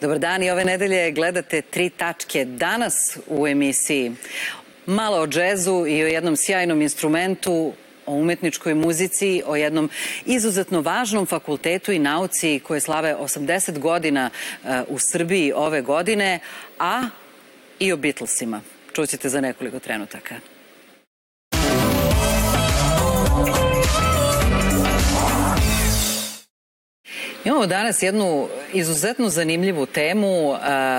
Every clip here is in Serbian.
Dobar dan, i ove nedelje gledate Tri tačke. Danas u emisiji malo o džezu i o jednom sjajnom instrumentu, o umetničkoj muzici, o jednom izuzetno važnom fakultetu i nauci koje slave 80 godina u Srbiji ove godine, a i o Beatlesima. Čućete za nekoliko trenutaka. Imamo danas jednu izuzetno zanimljivu temu.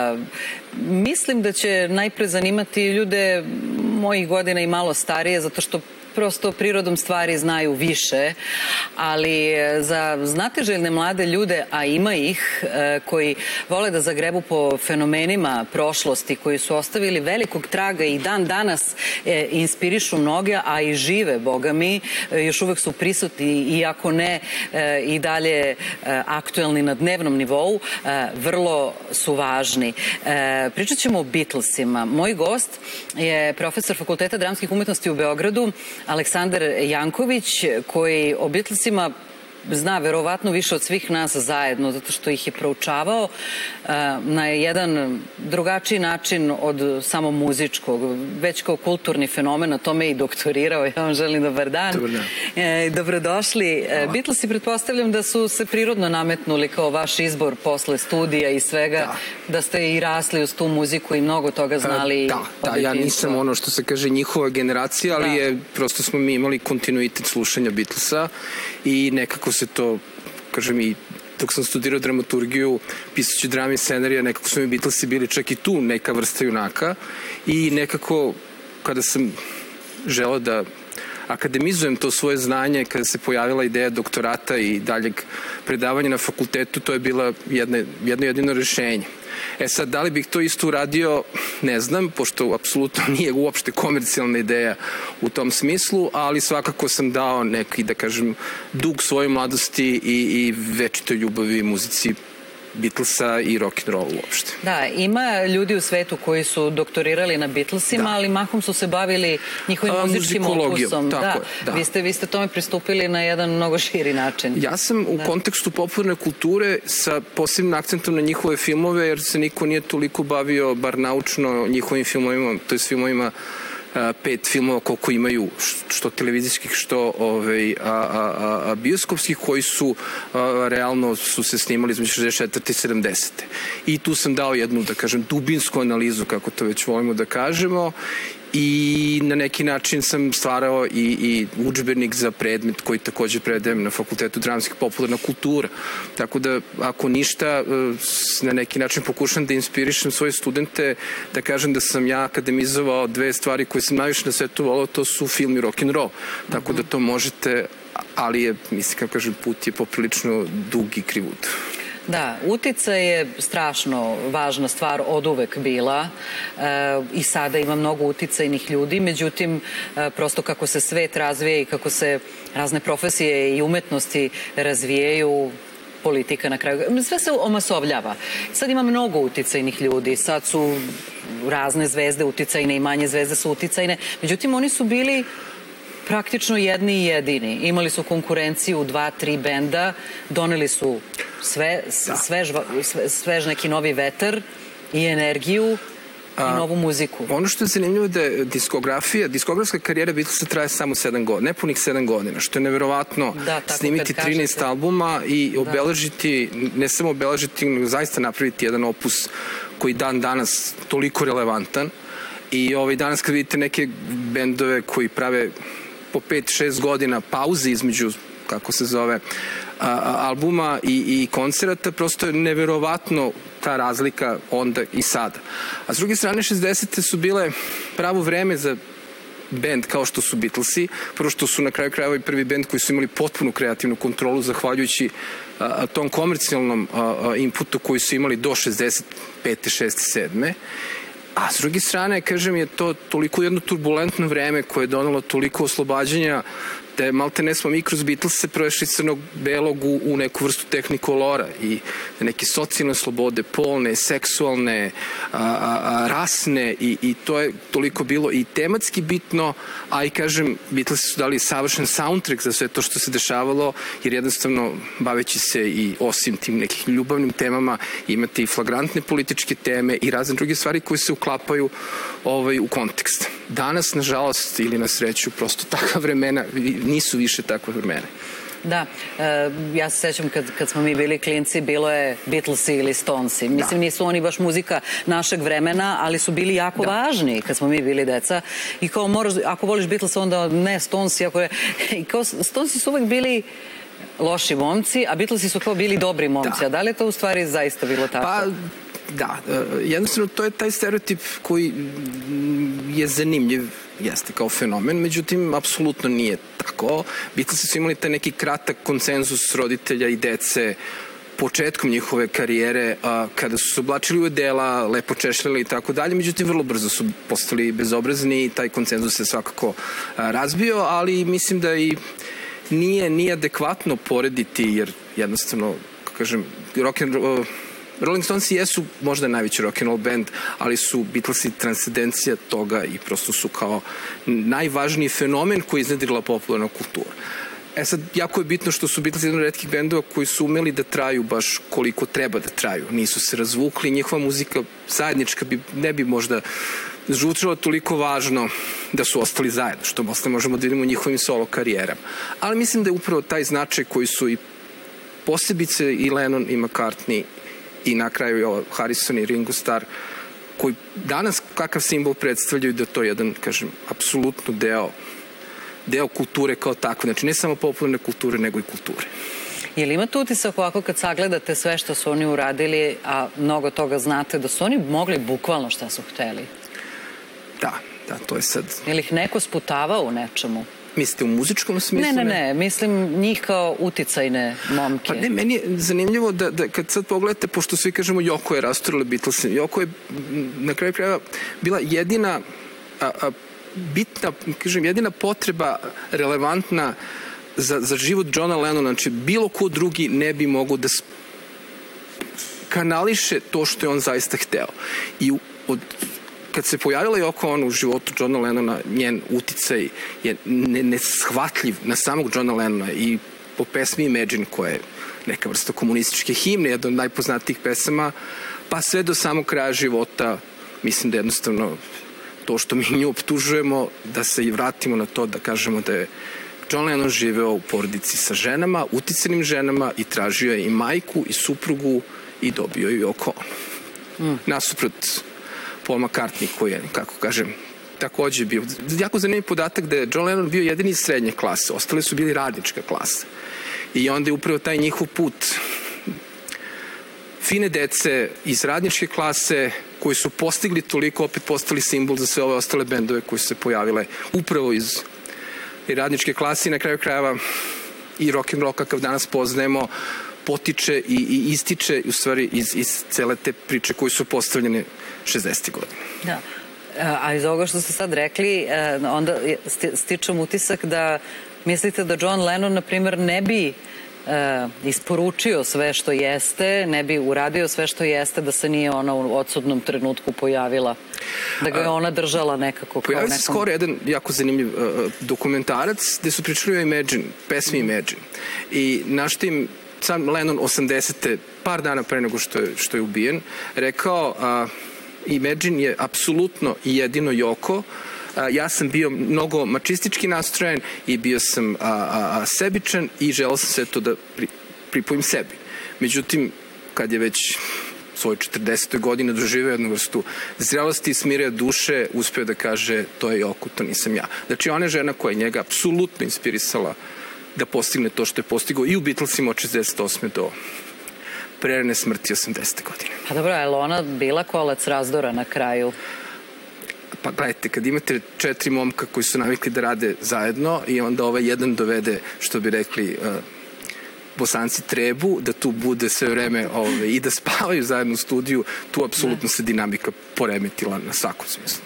Mislim da će najpre zanimati ljude mojih godina i malo starije, zato što prosto prirodom stvari znaju više, ali za znatiželjne mlade ljude, a ima ih, koji vole da zagrebu po fenomenima prošlosti, koji su ostavili velikog traga i dan danas inspirišu mnoge, a i žive, boga mi, još uvek su prisutni, iako ne i dalje aktuelni na dnevnom nivou, vrlo su važni. Pričat ćemo o Beatlesima. Moj gost je profesor Fakulteta dramskih umetnosti u Beogradu, Aleksandar Janković, koji o Beatlesima zna verovatno više od svih nas zajedno, zato što ih je proučavao na jedan drugačiji način od samo muzičkog, već kao kulturni fenomen, na tome i doktorirao. Ja vam želim dobar dan. Dobar dan. Dobrodošli. Beatlesi, pretpostavljam da su se prirodno nametnuli kao vaš izbor posle studija i svega, da ste i rasli uz tu muziku i mnogo toga znali. Da, ja nisam ono što se kaže njihova generacija, ali je, prosto smo mi imali kontinuitet slušanja Beatlesa i nekako se to, kažem, i dok sam studirao dramaturgiju, pisajući drame i scenarija, nekako su mi Beatlesi bili čak i tu neka vrsta junaka i nekako kada sam želeo da akademizujem to svoje znanje, kada se pojavila ideja doktorata i daljeg predavanja na fakultetu, to je bila jedno rešenje. Sad, da li bih to isto uradio, ne znam, pošto apsolutno nije uopšte komercijalna ideja u tom smislu, ali svakako sam dao neki, da kažem, dug svojoj mladosti i večitoj ljubavi muzici Beatlesa i rock'n'roll uopšte. Da, ima ljudi u svetu koji su doktorirali na Beatlesima, ali mahom su se bavili njihovim muzičkim okusom. Vi ste tome pristupili na jedan mnogo širi način. Ja sam u kontekstu popularne kulture sa posebnim akcentom na njihove filmove, jer se niko nije toliko bavio, bar naučno, njihovim filmovima, to je filmovima 5 filmova koliko imaju, što televizijskih, što bioskopskih, koji su realno su se snimali između 64. i 70. I tu sam dao jednu, da kažem, dubinsku analizu, kako to već volimo da kažemo, i na neki način sam stvarao i udžbenik za predmet koji takođe predajem na Fakultetu dramskih popularna kultura. Tako da, ako ništa, na neki način pokušam da inspirišem svoje studente, da kažem da sam ja akademizovao dve stvari koje sam najviše na svetu volao, to su film i rock'n'roll. Tako da to možete, ali je, mislim, kako kažem, put je poprilično dug i krivut. Da, uticaj je strašno važna stvar, od uvek bila, i sada ima mnogo uticajnih ljudi, međutim, prosto kako se svet razvije i kako se razne profesije i umetnosti razvijaju, politika na kraju, sve se omasovljava. Sad ima mnogo uticajnih ljudi, sad su razne zvezde uticajne i manje zvezde su uticajne, međutim, oni su bili praktično jedni i jedini. Imali su konkurenciju 2-3 benda, doneli su svež neki novi vetar i energiju i novu muziku. Ono što je zanimljivo da je diskografska karijera Beatlesa traje samo 7 godina, nepunih 7 godina, što je neverovatno snimiti 13 albuma i obeležiti, ne samo obeležiti, nego zaista napraviti jedan opus koji dan danas toliko relevantan. I danas kad vidite neke bendove koji prave po 5-6 godina pauze između, kako se zove, albuma i koncerata, prosto je neverovatno ta razlika onda i sada. A s druge strane, 60. su bile pravo vreme za bend kao što su Beatlesi, prvo što su na kraju krajeva i prvi bend koji su imali potpunu kreativnu kontrolu zahvaljujući tom komercijalnom inputu koji su imali do 65. 6. 7. A s druge strane, kažem, je to toliko jedno turbulentno vreme koje je donalo toliko oslobađanja da je malte ne smo mi kroz Beatlese prešli crnog belog u neku vrstu tehnikolora i neke socijalne slobode, polne, seksualne, rasne i to je toliko bilo i tematski bitno, a i kažem, Beatlesi su dali savršen soundtrack za sve to što se dešavalo, jer jednostavno baveći se i osim tim nekih ljubavnim temama imate i flagrantne političke teme i razne druge stvari koje se uklapaju u kontekst. Danas, nažalost, ili na sreću, prosto takva vremena, nisu više takve vremena. Da, ja se sećam kad smo mi bili klinci, bilo je Beatlesi ili Stonesi. Mislim, nisu oni baš muzika našeg vremena, ali su bili jako važni kad smo mi bili deca. I kao moraš, ako voliš Beatlesa, onda ne Stonesi. I kao Stonesi su uvek bili loši momci, a Beatlesi su kao bili dobri momci. A da li je to u stvari zaista bilo tako? Pa, da, jednostavno to je taj stereotip koji je zanimljiv, jeste kao fenomen, međutim, apsolutno nije tako. Beatlesi su imali taj neki kratak konsenzus roditelja i dece početkom njihove karijere, kada su se oblačili u odela, lepo češljali i tako dalje, međutim, vrlo brzo su postali bezobrazni i taj konsenzus se svakako razbio, ali mislim da i nije adekvatno porediti, jer jednostavno, kažem, Rolling Stones jesu možda najveći rock'n'roll band, ali su Beatlesi transcendencija toga i prosto su kao najvažniji fenomen koji je iznedrila popularna kultura. Sad, jako je bitno što su Beatlesi jedan od retkih bendova koji su umeli da traju baš koliko treba da traju. Nisu se razvukli, njihova muzika zajednička ne bi možda zvučalo toliko važno da su ostali zajedno, što posle možemo da vidimo u njihovim solo karijerama. Ali mislim da je upravo taj značaj koji su i posebice i Lennon i McCartney i na kraju i Harrison i Ringo Starr, koji danas kakav simbol predstavljaju da to je jedan, kažem, apsolutno deo kulture kao takve. Znači, ne samo popularne kulture, nego i kulture. Je li imate utisak ovako kad sagledate sve što su oni uradili, a mnogo toga znate, da su oni mogli bukvalno šta su hteli? Da, to je sad... Je li ih neko sputavao u nečemu? Mislite u muzičkom smislu? Ne, mislim njih kao uticajne momke. Pa ne, meni je zanimljivo da kad sad pogledate, pošto svi kažemo Yoko je rasturila Beatlesa, Yoko je na kraju krajeva bila jedina bitna, kažem, jedina potreba relevantna za život Johna Lennona, znači bilo ko drugi ne bi mogo da kanališe to što je on zaista hteo. I kad se pojavila Yoko Ono u životu Johna Lennona, njen uticaj je neshvatljiv na samog Johna Lennona i po pesmi Imagine, koja je neka vrsta komunističke himne, jedna od najpoznatijih pesama, pa sve do samog kraja života, mislim da jednostavno to što mi nju optužujemo, da se i vratimo na to, da kažemo da je John Lennon živeo u porodici sa ženama, uticanim ženama i tražio je i majku i suprugu i dobio je Yoko Ono. Nasuprot Paul McCartney, koji je, kako kažem, takođe bio. Jako zanimljiv podatak da je John Lennon bio jedini iz srednje klase, ostale su bili radnička klasa. I onda je upravo taj njihov put fine dece iz radničke klase koji su postigli toliko, opet postali simbol za sve ove ostale bendove koji su se pojavile upravo iz radničke klase i na kraju krajeva i rock'n'roll kakav danas poznajemo potiče i ističe u stvari iz cele te priče koje su postavljene 60. godine. Da. A iz ovoga što ste sad rekli, onda stičem utisak da mislite da John Lennon, na primjer, ne bi isporučio sve što jeste, ne bi uradio sve što jeste da se nije ona u odsudnom trenutku pojavila, da ga je ona držala nekako. Pojavio se skoro jedan jako zanimljiv dokumentarac gde su pričali o Imagine, pesmi Imagine. I naš tim sam Lennon 80. par dana pre nego što je ubijen, rekao Imagine je apsolutno jedino Yoko. Ja sam bio mnogo mačistički nastrojen i bio sam sebičan i želeo sam sve to da pripojim sebi. Međutim, kad je već svoj 40. godine doživio jednu vrstu zrelosti i smire duše, uspeo da kaže to je Yoko, to nisam ja. Znači, ona je žena koja je njega apsolutno inspirisala da postigne to što je postigao i u Beatlesima od 68. do prerane smrti 80. godine. Pa dobro, je li ona bila kolac razdora na kraju? Pa gledajte, kad imate 4 momka koji su navikli da rade zajedno i onda ovaj jedan dovede, što bi rekli Bosanci, trebu, da tu bude sve vreme i da spavaju zajedno u studiju, tu apsolutno se dinamika poremetila na svakom smislu.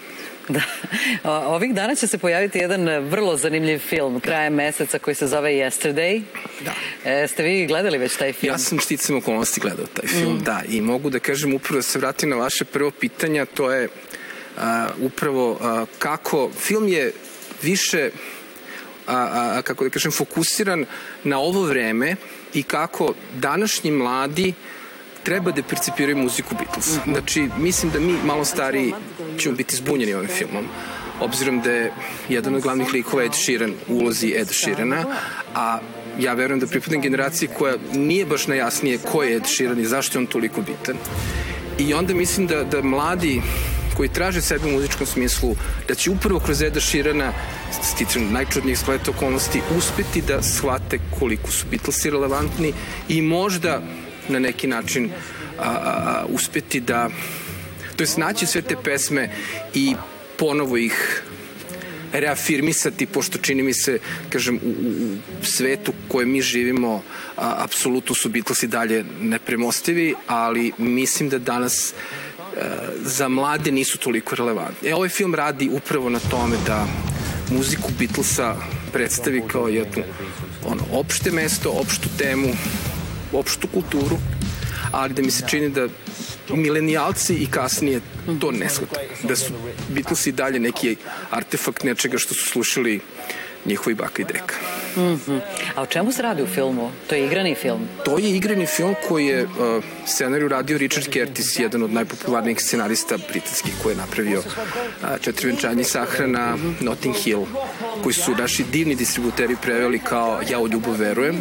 Da. Ovih dana će se pojaviti jedan vrlo zanimljiv film krajem meseca koji se zove Yesterday. Da. Ste vi gledali već taj film? Ja sam sticam okolnosti gledao taj film, da. I mogu da kažem upravo da se vratim na vaše prvo pitanja, to je upravo kako film je više kako da kažem fokusiran na ovo vreme i kako današnji mladi treba da percipiraju muziku Beatlesa. Znači, mislim da mi malo stariji ćemo biti zbunjeni ovim filmom, obzirom da je jedan od glavnih likova Ed Sheeran u ulozi Ed Sheerana, a ja verujem da pripadam generaciji koja nije baš najjasnije ko je Ed Sheeran i zašto je on toliko bitan. I onda mislim da mladi koji traže sebe u muzičkom smislu, da će upravo kroz Eda Sheerana, sticam najčudnijih spleta okolnosti, uspeti da shvate koliko su Beatlesi relevantni i možda na neki način uspeti da, to je naći sve te pesme i ponovo ih reafirmisati, pošto čini mi se, kažem, u svetu koje mi živimo, apsolutno su Beatlesi dalje nepremostivi, ali mislim da danas za mlade nisu toliko relevantni. Ovaj film radi upravo na tome da muziku Beatlesa predstavi kao jedno opšte mesto, opštu temu, opštu kulturu, ali da mi se čini da milenijalci i kasnije to ne shvataju. Da su Beatlesi dalje neki artefakt nečega što su slušali njihovi baka i deka. A o čemu se radi u filmu? To je igrani film? To je igrani film koji je scenariju radio Richard Curtis, jedan od najpopularnijih scenarista britanskih, koji je napravio Četiri venčanja i sahrana, Notting Hill, koji su naši divni distributeri preveli kao Ja u ljubav verujem,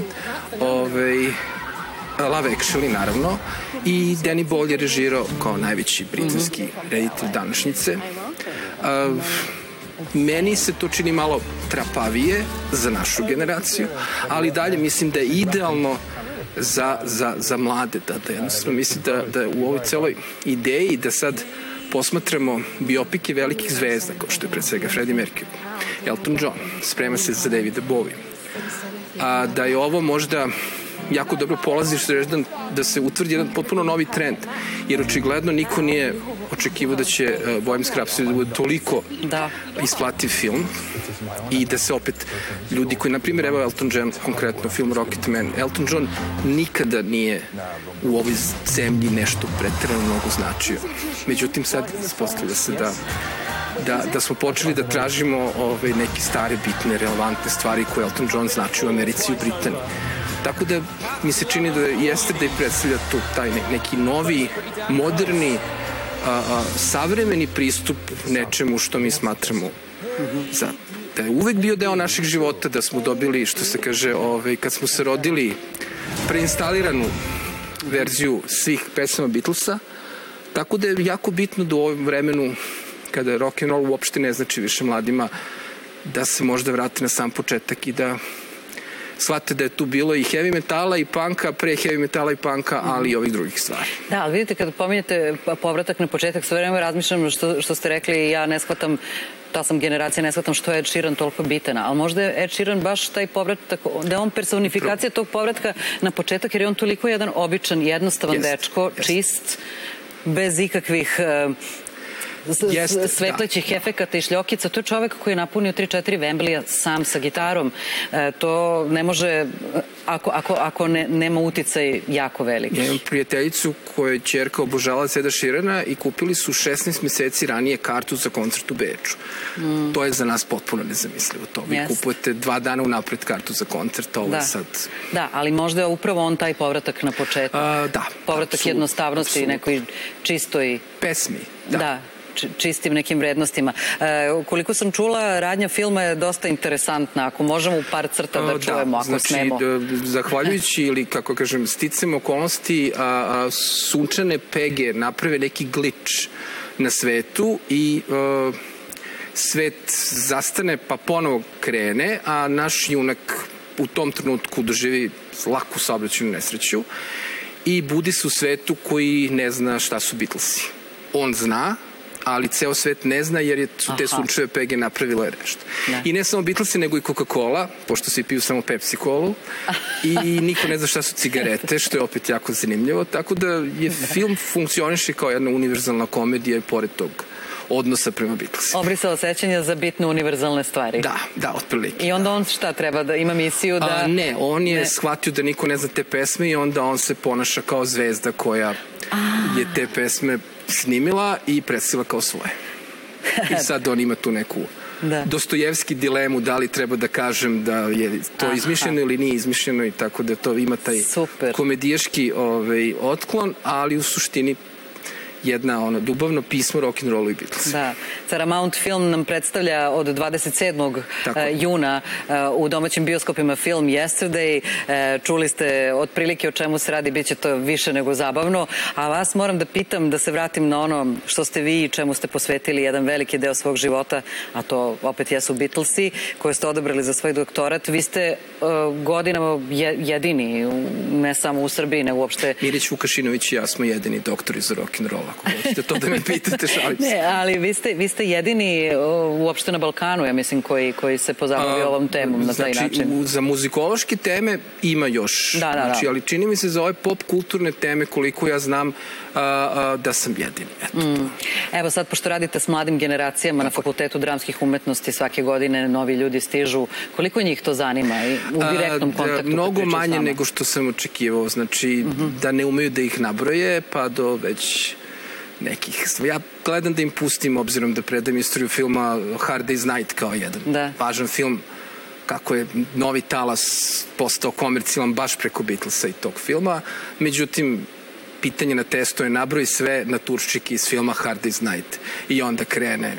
Love Actually, naravno, i Danny Boyle je režirao kao najveći britanski reditelj današnjice. Meni se to čini malo trapavije za našu generaciju, ali dalje mislim da je idealno za mlade, da jednostavno mislim da u ovoj celoj ideji da sad posmatramo biopike velikih zvezda, kao što je pred svega Freddie Mercury, Elton John, sprema se za Davida Bowie, a da je ovo možda jako dobro polaziš da se utvrdi jedan potpuno novi trend, jer očigledno niko nije očekivao da će Bohemian Rhapsody da bude toliko isplativ film i da se opet ljudi koji, na primjer, evo Elton John, konkretno film Rocketman, Elton John nikada nije u ovoj zemlji nešto preterano mnogo značio. Međutim, sad ispostavlja se da smo počeli da tražimo neke stare, bitne, relevantne stvari koje Elton John znači u Americi i u Britaniji. Tako da mi se čini da Yesterday predstavlja tu taj neki novi, moderni, savremeni pristup nečemu što mi smatramo da je uvek bio deo naših života, da smo dobili, što se kaže, kad smo se rodili, preinstaliranu verziju svih pesama Beatlesa, tako da je jako bitno da u ovom vremenu, kada rock'n'roll uopšte ne znači više mladima, da se možda vrati na sam početak i da shvate da je tu bilo i heavy metala i punka, pre heavy metala i punka, ali i ovih drugih stvari. Da, ali vidite, kada pominjete povratak na početak, sve vreme razmišljam što ste rekli, ja ne shvatam, ta sam generacija, ne shvatam što je Ed Sheeran toliko bitan, ali možda je Ed Sheeran baš taj povratak, da je on personifikacija tog povratka na početak, jer je on toliko jedan običan, jednostavan dečko, čist, bez ikakvih svetlećih efekata i šljokica. To je čovek koji je napunio 3-4 Wembleya sam sa gitarom. To ne može, ako nema uticaj jako veliki. Ja imam prijateljicu koja je ćerka obožavala Eda Sheerana i kupili su 16 meseci ranije kartu za koncert u Beču. To je za nas potpuno nezamislivo. To vi kupujete 2 dana unapred kartu za koncert, ovo je sad... Da, ali možda je upravo on taj povratak na početak. Da. Povratak jednostavnosti i nekoj čistoj... Pesmi, da. Čistim nekim vrednostima. Koliko sam čula, radnja filma je dosta interesantna. Ako možemo u par crta da čujemo, ako smemo. Zahvaljujući ili, kako kažem, sticam okolnosti, sunčane pege naprave neki glič na svetu i svet zastane pa ponovo krene, a naš junak u tom trenutku doživi laku saobraćajnu nesreću i budi se u svetu koji ne zna šta su Beatlesi. On zna, ali ceo svet ne zna jer su te sunčeve pege napravile nešto. I ne samo Beatlesi, nego i Coca-Cola, pošto svi piju samo Pepsi-Colu i niko ne zna šta su cigarete, što je opet jako zanimljivo, tako da je film funkcioniše kao jedna univerzalna komedija i pored tog odnosa prema Beatlesima. Obrisao sećanja za bitne univerzalne stvari. Da, otprilike. I onda on šta treba, da ima misiju da... Ne, on je shvatio da niko ne zna te pesme i onda on se ponaša kao zvezda koja je te pesme snimila i predstavila kao svoje. I sad on ima tu neku Dostojevski dilemu, da li treba da kažem da je to izmišljeno ili nije izmišljeno, i tako da to ima taj komedijaški otklon, ali u suštini jedna dubavno pismo rock'n'rollu i Beatlesa. Da. Paramount Film nam predstavlja od 27. juna u domaćim bioskopima film Yesterday. Čuli ste otprilike o čemu se radi, bit će to više nego zabavno. A vas moram da pitam, da se vratim na ono što ste vi i čemu ste posvetili jedan veliki deo svog života, a to opet jesu Beatlesi, koje ste odabrali za svoj doktorat. Vi ste godinama jedini, ne samo u Srbiji, nego uopšte... Mirić Vukašinović i ja smo jedini doktori za rock'n'roll. Ako hoćete to da me pitate, šalim se. Ne, ali vi ste jedini uopšte na Balkanu, ja mislim, koji se pozabavi ovom temom na taj način. Znači, za muzikološke teme ima još. Ali čini mi se za ove pop kulturne teme, koliko ja znam, da sam jedini. Evo sad, pošto radite s mladim generacijama na Fakultetu dramskih umetnosti, svake godine novi ljudi stižu. Koliko njih to zanima u direktnom kontaktu? Mnogo manje nego što sam očekivao. Znači, da ne umeju da ih nabroje, pa do već nekih. Ja gledam da im pustim, obzirom da predajem istoriju filma, Hard Day's Night kao jedan važan film, kako je novi talas postao komercijalan baš preko Beatlesa i tog filma. Međutim, pitanje na testu je nabroj sve naturščike iz filma Hard Day's Night i onda krene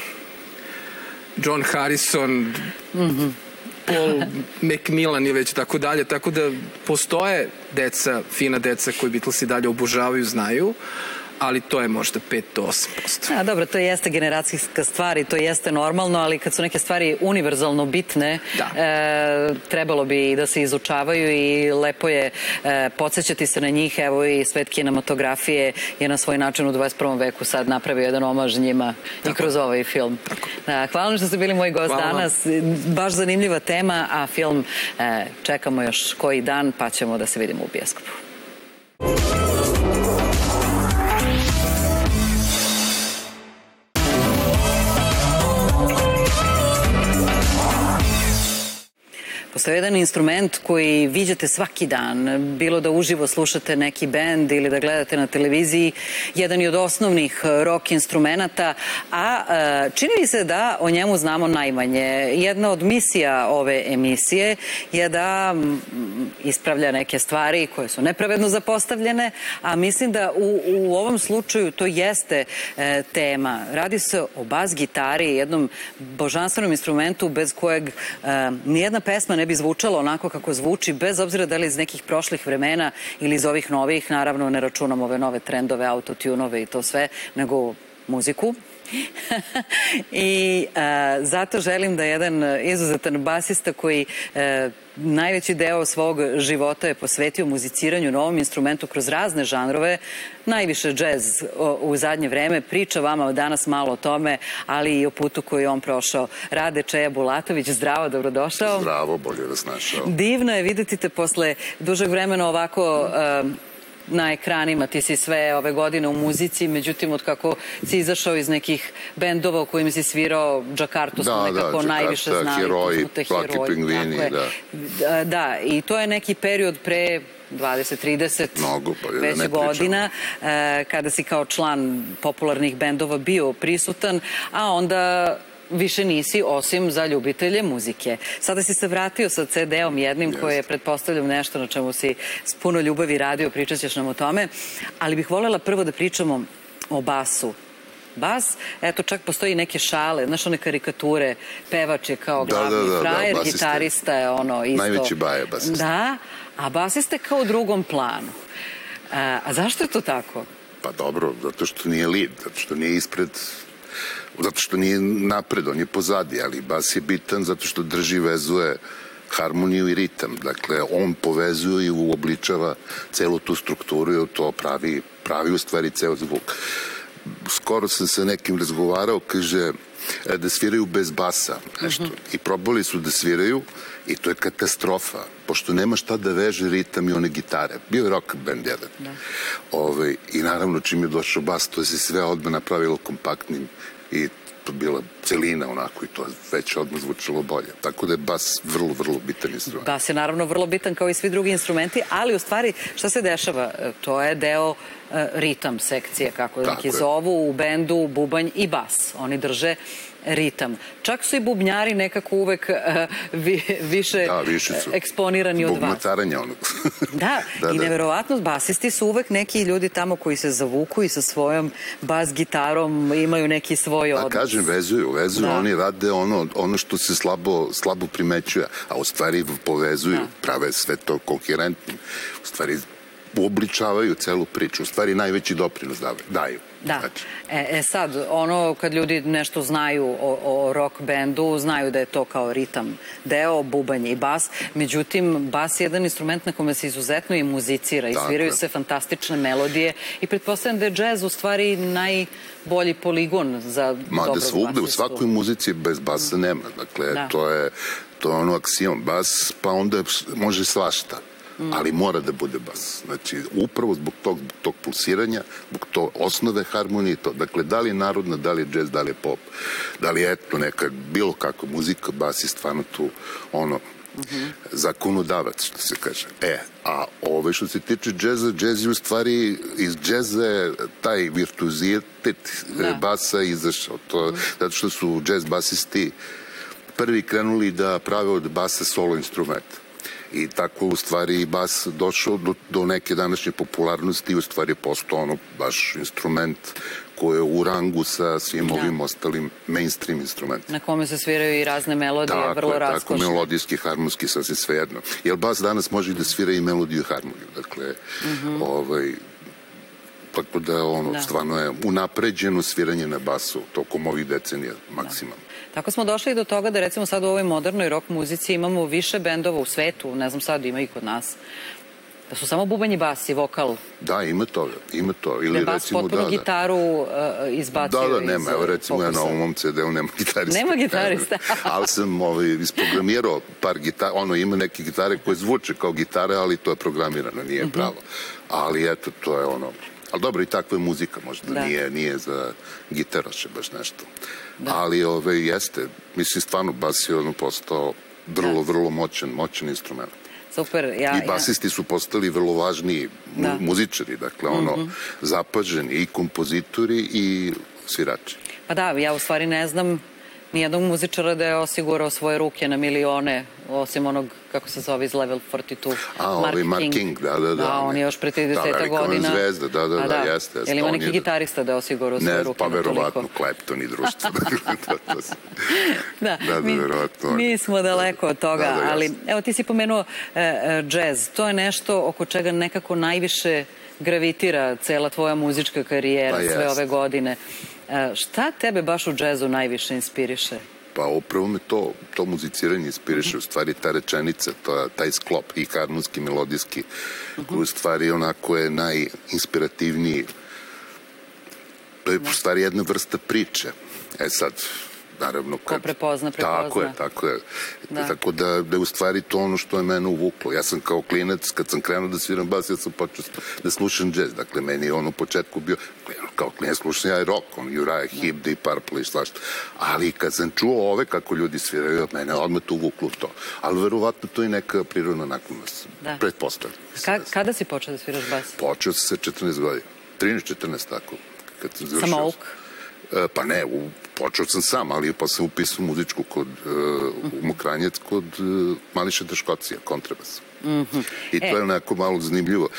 John Harrison, Paul Macmillan i već tako dalje, tako da postoje deca, fina deca koji Beatlesi dalje obožavaju, znaju, ali to je možda 5 do 8%. Dobro, to jeste generacijska stvar i to jeste normalno, ali kad su neke stvari univerzalno bitne, trebalo bi da se izučavaju i lepo je podsjećati se na njih. Evo i svet kinematografije je na svoj način u 21. veku sad napravio jedan omaž njima i kroz ovaj film. Hvala vam što ste bili moj gost danas. Baš zanimljiva tema, a film čekamo još koji dan, pa ćemo da se vidimo u bioskopu. Postoji jedan instrument koji viđate svaki dan, bilo da uživo slušate neki bend ili da gledate na televiziji, jedan je od osnovnih rock instrumenta, a čini mi se da o njemu znamo najmanje. Jedna od misija ove emisije je da ispravlja neke stvari koje su nepravedno zapostavljene, a mislim da u ovom slučaju to jeste tema. Radi se o bas gitari, jednom božanstvenom instrumentu bez kojeg nijedna pesma ne bi zvučalo onako kako zvuči, bez obzira da li iz nekih prošlih vremena ili iz ovih novih, naravno ne računam ove nove trendove, autotunove i to sve, nego muziku. I zato želim da jedan izuzetan basista koji najveći deo svog života je posvetio muziciranju na ovom instrumentu kroz razne žanrove, najviše džez u zadnje vreme, priča vama danas malo o tome, ali i o putu koji je on prošao. Rade Čeja Bulatović, zdravo, dobrodošao. Zdravo, bolje vas našao. Divno je videti te posle dužeg vremena ovako na ekranima. Ti si sve ove godine u muzici, međutim, od kako si izašao iz nekih bendova u kojima si svirao, Džakartu smo nekako najviše znali. Heroji, Plaki pingvini, da, i to je neki period pre 20-30 već godina, kada si kao član popularnih bendova bio prisutan, a onda više nisi, osim za ljubitelje muzike. Sada si se vratio sa CD-om jednim koji je, pretpostavljam, nešto na čemu si s puno ljubavi radio, pričat ćeš nam o tome, ali bih voljela prvo da pričamo o basu. Bas, eto, čak postoji neke šale, znaš, one karikature, pevač je kao glavni frajer, gitarista je ono isto. Najveći baje basista. Da, a basista je kao u drugom planu. A zašto je to tako? Pa dobro, zato što nije lead, zato što nije ispred, zato što nije napred, on je pozadi, ali bas je bitan zato što drži, vezuje harmoniju i ritam. Dakle, on povezuje i uobličava celu tu strukturu i to pravi u stvari ceo zvuk. Skoro sam sa nekim razgovarao, kaže da sviraju bez basa, nešto. I probali su da sviraju i to je katastrofa, pošto nema šta da veže ritam i one gitare. Bio je rock band jedan. I naravno, čim je došao bas, to se sve odmah napravilo kompaktnim i to bila celina onako i to već odmah zvučilo bolje. Tako da je bas vrlo, vrlo bitan instrument. Bas je naravno vrlo bitan kao i svi drugi instrumenti, ali u stvari šta se dešava? To je deo ritam sekcije, kako neki zovu, u bendu, bubanj i bas. Oni drže ritam. Čak su i bubnjari nekako uvek više eksponirani od vas. Bubnotaranja onog. Da, i neverovatno, basisti su uvek neki ljudi tamo koji se zavuku i sa svojom bas gitarom imaju neki svoj odnos. A kažem, vezuju, oni rade ono što se slabo primećuje, a u stvari povezuju, prave sve to koherentnim, u stvari uobličavaju celu priču, u stvari najveći doprinos daju. Da. Sad, kad ljudi nešto znaju o rock bendu, znaju da je to kao ritam deo, bubanj i bas, međutim, bas je jedan instrument na kome se izuzetno i muzicira i sviraju se fantastične melodije i pretpostavljam da je džez u stvari najbolji poligon za dobrog basistu. Mada svugde, u svakoj muzici bez basa nema, dakle, to je ono aksijom, bas, pa onda može svašta. Ali mora da bude bas. Znači, upravo zbog tog pulsiranja, zbog to osnove harmonije, dakle, da li je narodna, da li je džez, da li je pop, da li je neka bilo kakva muzika, bas je stvarno tu zakonodavac, što se kaže. A što se tiče džeza, džez je u stvari iz džeza taj virtuozitet basa izašao. Zato što su džez basisti prvi krenuli da prave od basa solo instrument. I tako u stvari bas došao do neke današnje popularnosti i u stvari postao baš instrument koji je u rangu sa svim ovim ostalim mainstream instrumentima. Na kome se sviraju i razne melodije, vrlo raskošne. Tako, melodijski, harmonski, sasvim svejedno. Jer bas danas može da svira i melodiju i harmoniju. Dakle, tako da stvarno je unapređeno sviranje na basu tokom ovih decenija maksimalno. Tako smo došli do toga da recimo sad u ovoj modernoj rock muzici imamo više bendova u svetu, ne znam sad ima i kod nas, da su samo bubanj i bas i vokal. Da, ima to. Da bas potpuno gitaru izbacio. Da, nema. Evo recimo ja na ovom CD-u nema gitarista. Nema gitarista. Ali sam isprogramirao par gitara, ima neke gitare koje zvuče kao gitare, ali to je programirano, nije pravo. Ali eto, to je ali dobro, i takva je muzika, možda nije za gitaraše baš nešto. Ali jeste, mislim, stvarno bas je postao vrlo, vrlo moćan instrument. Super, I basisti su postali vrlo važni muzičari, dakle, zapaženi i kompozitori i svirači. Pa da, ja u stvari ne znam nijednog muzičara da je osigurao svoje ruke na milione, osim onog, kako se zove, iz Level 42, Mark King. Da, on je još pre 30 godina. Zvezda, da, jeste. Je li ima neki gitarista da je osigurao svoje ruke na toliko? Ne, pa verovatno Clapton i društvo. Da, mi smo daleko od toga, ali evo ti si pomenuo džez. To je nešto oko čega nekako najviše gravitira cela tvoja muzička karijera sve ove godine. Šta tebe baš u džezu najviše inspiriše? Pa upravo me to muziciranje inspiriše, u stvari ta rečenica, taj sklop i harmonski, melodijski, koji u stvari onako je najinspirativniji. To je u stvari jedna vrsta priče. Sad, naravno... Ko prepozna. Tako je. Tako da je u stvari to ono što je mene uvuklo. Ja sam kao klinac, kad sam krenuo da sviram bas, ja sam počeo da slušam džez. Dakle, meni je u početku bio, kao klinac slušam ja i rock, Uriah Heep, Deep Purple i svašta. Ali kad sam čuo ove kako ljudi sviraju, mene odmah to uvuklo to. Ali verovatno to je neka prirodna naklonost. Pretpostavljam. Kada si počeo da sviraš bas? Počeo sam sa 14 godina. 13-14, tako. Samouk? Pa ne, počeo sam sam, ali pa sam upisao muzičku u Mokranjec kod Mališa Daškocija, kontrabas. I to je onako malo zanimljivo.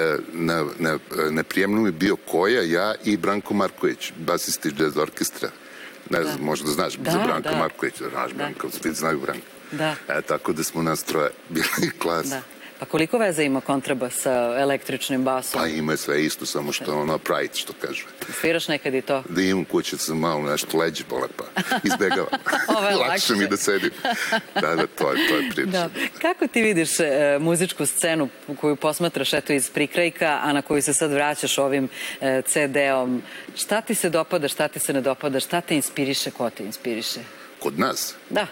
Na prijemnom je bio Koja, ja i Branko Marković, basisti džez orkestra. Ne znam, možda znaš za Branko Marković, znaš Branko, svi znaju Branko. Tako da smo nas troje bili klas. Pa koliko veze ima kontrabas sa električnim basom? Pa ima sve isto, samo što je ono pride, što kaže. Sviraš nekad i to? Da imam kuće, sam malo nešto leđe bole, pa izbegavam. Lakše mi da sedim. Da, to je priča. Kako ti vidiš muzičku scenu koju posmatraš eto iz prikrajka, a na koju se sad vraćaš ovim CD-om? Šta ti se dopada, šta ti se ne dopada, šta te inspiriše, ko te inspiriše? Kod nas? Da.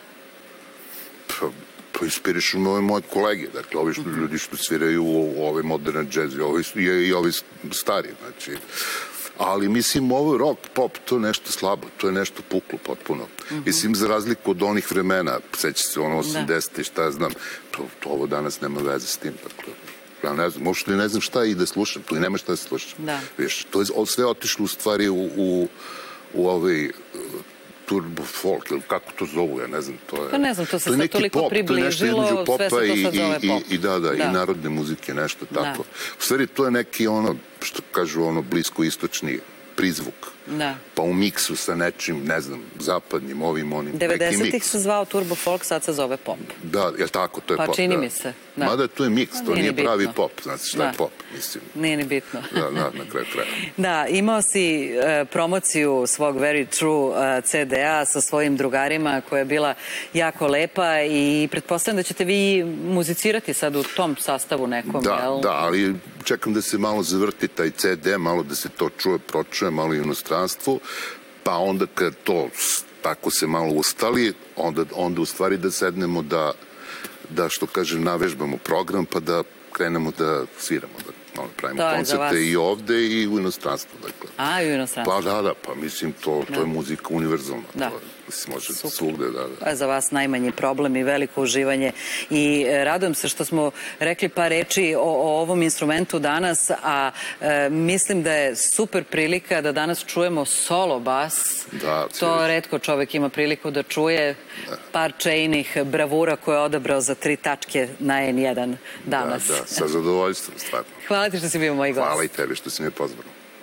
Pa inspirišu me ove moje kolege, dakle, ovi ljudi što sviraju u ove moderne džeze i ovi stari, znači, ali mislim ovo rock, pop, to je nešto slabo, to je nešto puklo potpuno. Mislim, za razliku od onih vremena, seća se ono 80. i šta ja znam, to ovo danas nema veze s tim, dakle, ja ne znam, uopšte ne znam šta i da slušam, tu i nema šta da slušam. Viš, to je sve otišlo u stvari u ovaj turbo folk, ili kako to zovu, ja ne znam, to je... Pa ne znam, to se sad toliko približilo, sve se to sad zove pop. I narodne muzike, nešto tako. U stvari, to je neki ono, što kažu, ono, bliskoistočni prizvuk. Pa u miksu sa nečim, ne znam, zapadnim, ovim, onim, neki miks. 90-ih se zvao turbo folk, sad se zove pop. Da, je tako, to je pop. Pa čini mi se. Mada to je miks, to nije pravi pop, znači šta je pop, mislim. Nije ni bitno. Da, na kraju kraja. Da, imao si promociju svog Very True CD-a sa svojim drugarima koja je bila jako lepa i pretpostavljam da ćete vi muzicirati sad u tom sastavu nekom, jel? Da, ali čekam da se malo zavrti taj CD, malo da se to čuje, pročuje, malo i u inostranstvu, pa onda kad to tako se malo ustali, onda u stvari da sednemo da što kažem, navežbamo program, pa da krenemo da sviramo, da pravimo koncerte i ovde i u inostranstvu. A, i u inostranstvu. Pa da, pa mislim, to je muzika univerzalna. Da. Može svugde, da. Za vas najmanji problem i veliko uživanje. I radujem se što smo rekli par reči o ovom instrumentu danas, a mislim da je super prilika da danas čujemo solo bas. To retko čovek ima priliku da čuje. Par Chainih bravura koje je odabrao za 3 tačke na N1 danas. Da, sa zadovoljstvom, stvarno. Hvala ti što si bio moj gost. Hvala i tebi što si me pozvao.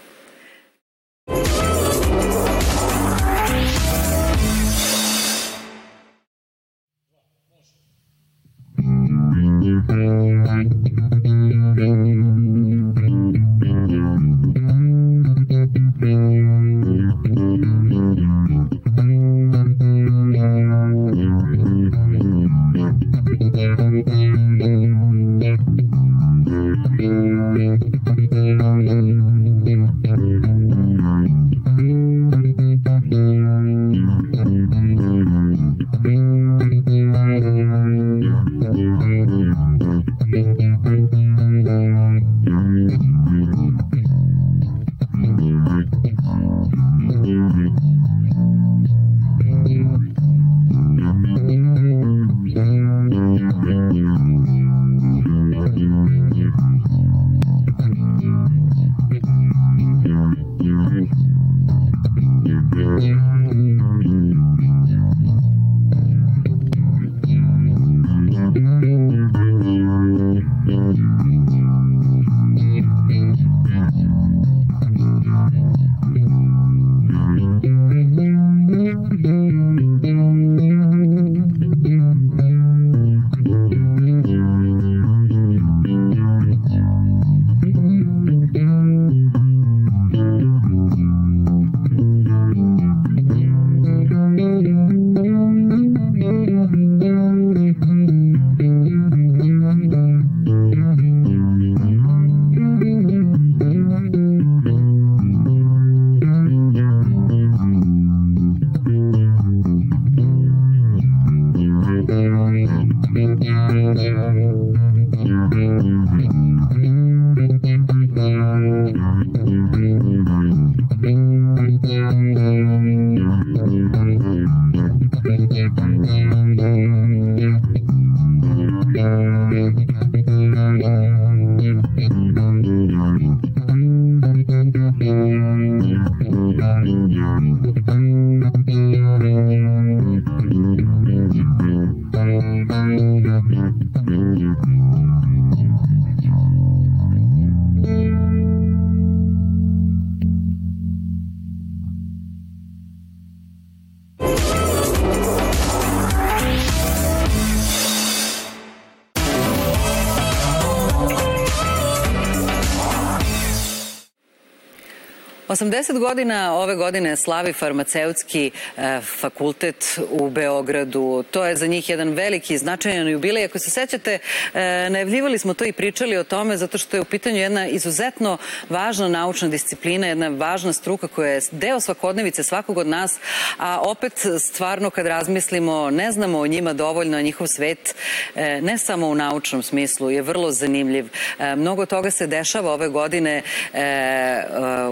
Osamdeset godina ove godine slavi Farmaceutski fakultet u Beogradu. To je za njih jedan veliki značajan jubilej. Ako se sećate, najavljivali smo to i pričali o tome zato što je u pitanju jedna izuzetno važna naučna disciplina, jedna važna struka koja je deo svakodnevice svakog od nas, a opet stvarno kad razmislimo ne znamo o njima dovoljno, a njihov svet ne samo u naučnom smislu je vrlo zanimljiv. Mnogo toga se dešava ove godine u njihovom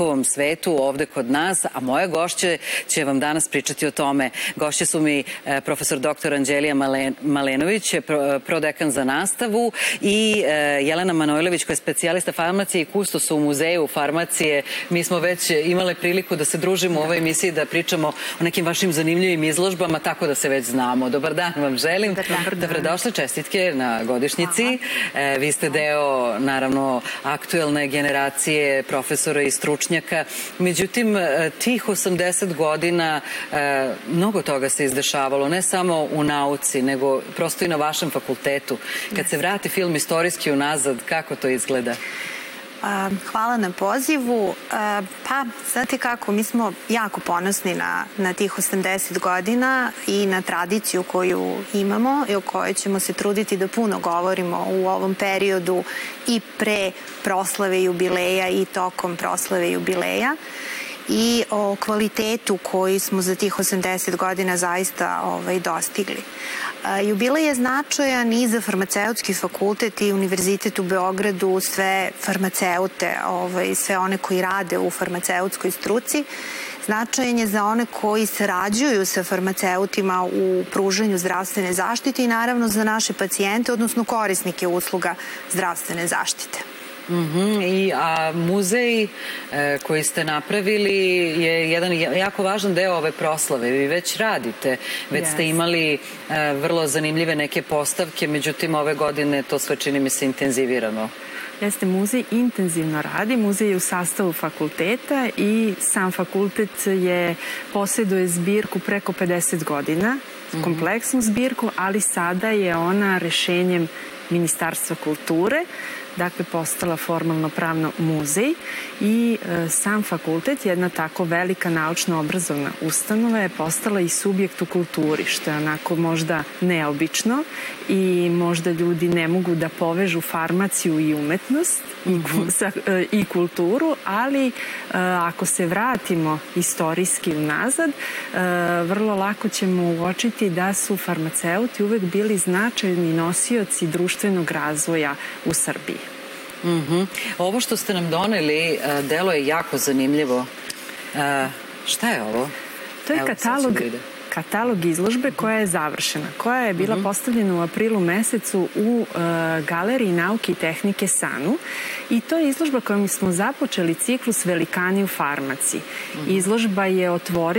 njihovom svetu ovde kod nas, a moje gošće će vam danas pričati o tome. Gošće su mi profesor dr. Anđelija Malenović, prodekan za nastavu, i Jelena Manojlović, koja je specijalista farmacije i kustos u Muzeju farmacije. Mi smo već imale priliku da se družimo u ovoj emisiji, da pričamo o nekim vašim zanimljivim izložbama, tako da se već znamo. Dobar dan vam želim. Dobrodošli, čestitke na godišnjici. Vi ste deo, naravno, aktuelne generacije profesora i stručnjaka. Međutim, tih 80 godina mnogo toga se izdešavalo, ne samo u nauci, nego prosto i na vašem fakultetu. Kad se vrati film istorijski unazad, kako to izgleda? Hvala na pozivu. Pa, znate kako, mi smo jako ponosni na tih 80 godina i na tradiciju koju imamo i o kojoj ćemo se truditi da puno govorimo u ovom periodu i pre proslave jubileja i tokom proslave jubileja, i o kvalitetu koji smo za tih 80 godina zaista dostigli. Jubilej je značajan i za farmaceutski fakultet i Univerzitet u Beogradu, sve farmaceute, sve one koji rade u farmaceutskoj struci. Značajan je za one koji sarađuju sa farmaceutima u pružanju zdravstvene zaštite i naravno za naše pacijente, odnosno korisnike usluga zdravstvene zaštite. A muzej koji ste napravili je jedan jako važan deo ove proslave. Vi već radite, već ste imali vrlo zanimljive neke postavke, međutim ove godine to sve čini mi se intenzivirano. Jeste, muzej intenzivno radi, muzej je u sastavu fakulteta i sam fakultet posjeduje zbirku preko 50 godina, kompleksnu zbirku, ali sada je ona rešenjem Ministarstva kulture, dakle postala formalno pravno muzej, i sam fakultet, jedna tako velika naučno-obrazovna ustanova, je postala i subjekt u kulturi, što je onako možda neobično i možda ljudi ne mogu da povežu farmaciju i umetnost i kulturu, ali ako se vratimo istorijski unazad, vrlo lako ćemo uočiti da su farmaceuti uvek bili značajni nosioci društvenog razvoja u Srbiji. Ovo što ste nam doneli delo je jako zanimljivo. Šta je ovo? To je katalog izložbe koja je završena, koja je bila postavljena u aprilu mesecu u Galeriji nauke i tehnike SANU, i to je izložba kojom smo započeli ciklus Velikani u farmaciji. Izložba je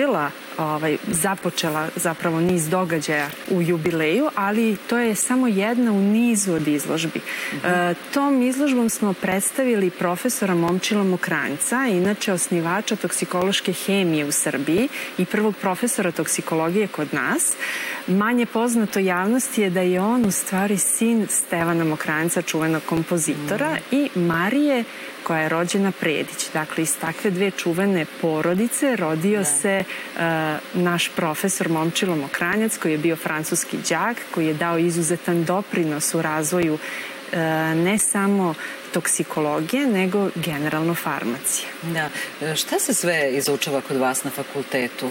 započela zapravo niz događaja u jubileju, ali to je samo jedna u nizu od izložbi. Tom izložbom smo predstavili profesora Momčila Mokranjca, inače osnivača toksikološke hemije u Srbiji i prvog profesora toksikologije kod nas. Manje poznato javnosti je da je on u stvari sin Stevana Mokranjca, čuvenog kompozitora, i Marije, koja je rođena Predić. Dakle, iz takve dve čuvene porodice rodio se naš profesor Momčilo Mokranjac, koji je bio francuski đak, koji je dao izuzetan doprinos u razvoju ne samo toksikologije, nego generalno farmacije. Šta se sve izučava kod vas na fakultetu?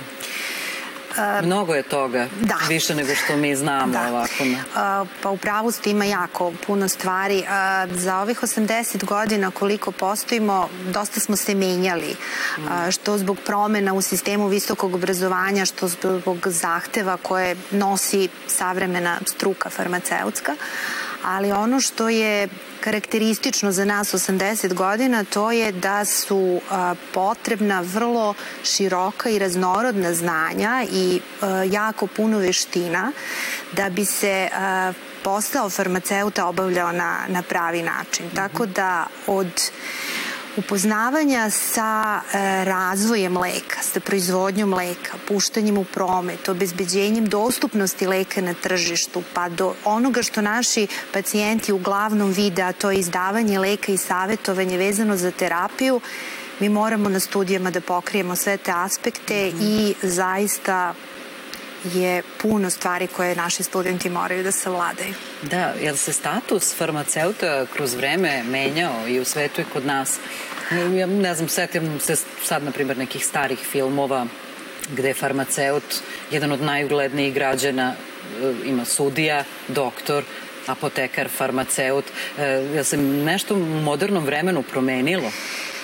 Mnogo je toga, više nego što mi znamo ovako. Pa u pravu ste, ima jako puno stvari. Za ovih 80 godina koliko postojimo, dosta smo se menjali. Što zbog promena u sistemu visokog obrazovanja, što zbog zahteva koje nosi savremena struka farmaceutska. Ali ono što je karakteristično za nas 80 godina, to je da su potrebna vrlo široka i raznorodna znanja i jako puno veština da bi se posao farmaceuta obavljao na pravi način. Tako da od upoznavanja sa razvojem leka, sa proizvodnjom leka, puštanjem u promet, obezbeđenjem dostupnosti leka na tržištu, pa do onoga što naši pacijenti uglavnom vide, a to je izdavanje leka i savjetovanje vezano za terapiju, mi moramo na studijama da pokrijemo sve te aspekte i zaista je puno stvari koje naši studenti moraju da savladaju. Da, jel se status farmaceuta kroz vreme menjao i u svetu i kod nas? Ja ne znam, setim se sad, na primjer, nekih starih filmova gde je farmaceut jedan od najuglednijih građana, ima sudija, doktor, apotekar, farmaceut. Jel se nešto u modernom vremenu promenilo?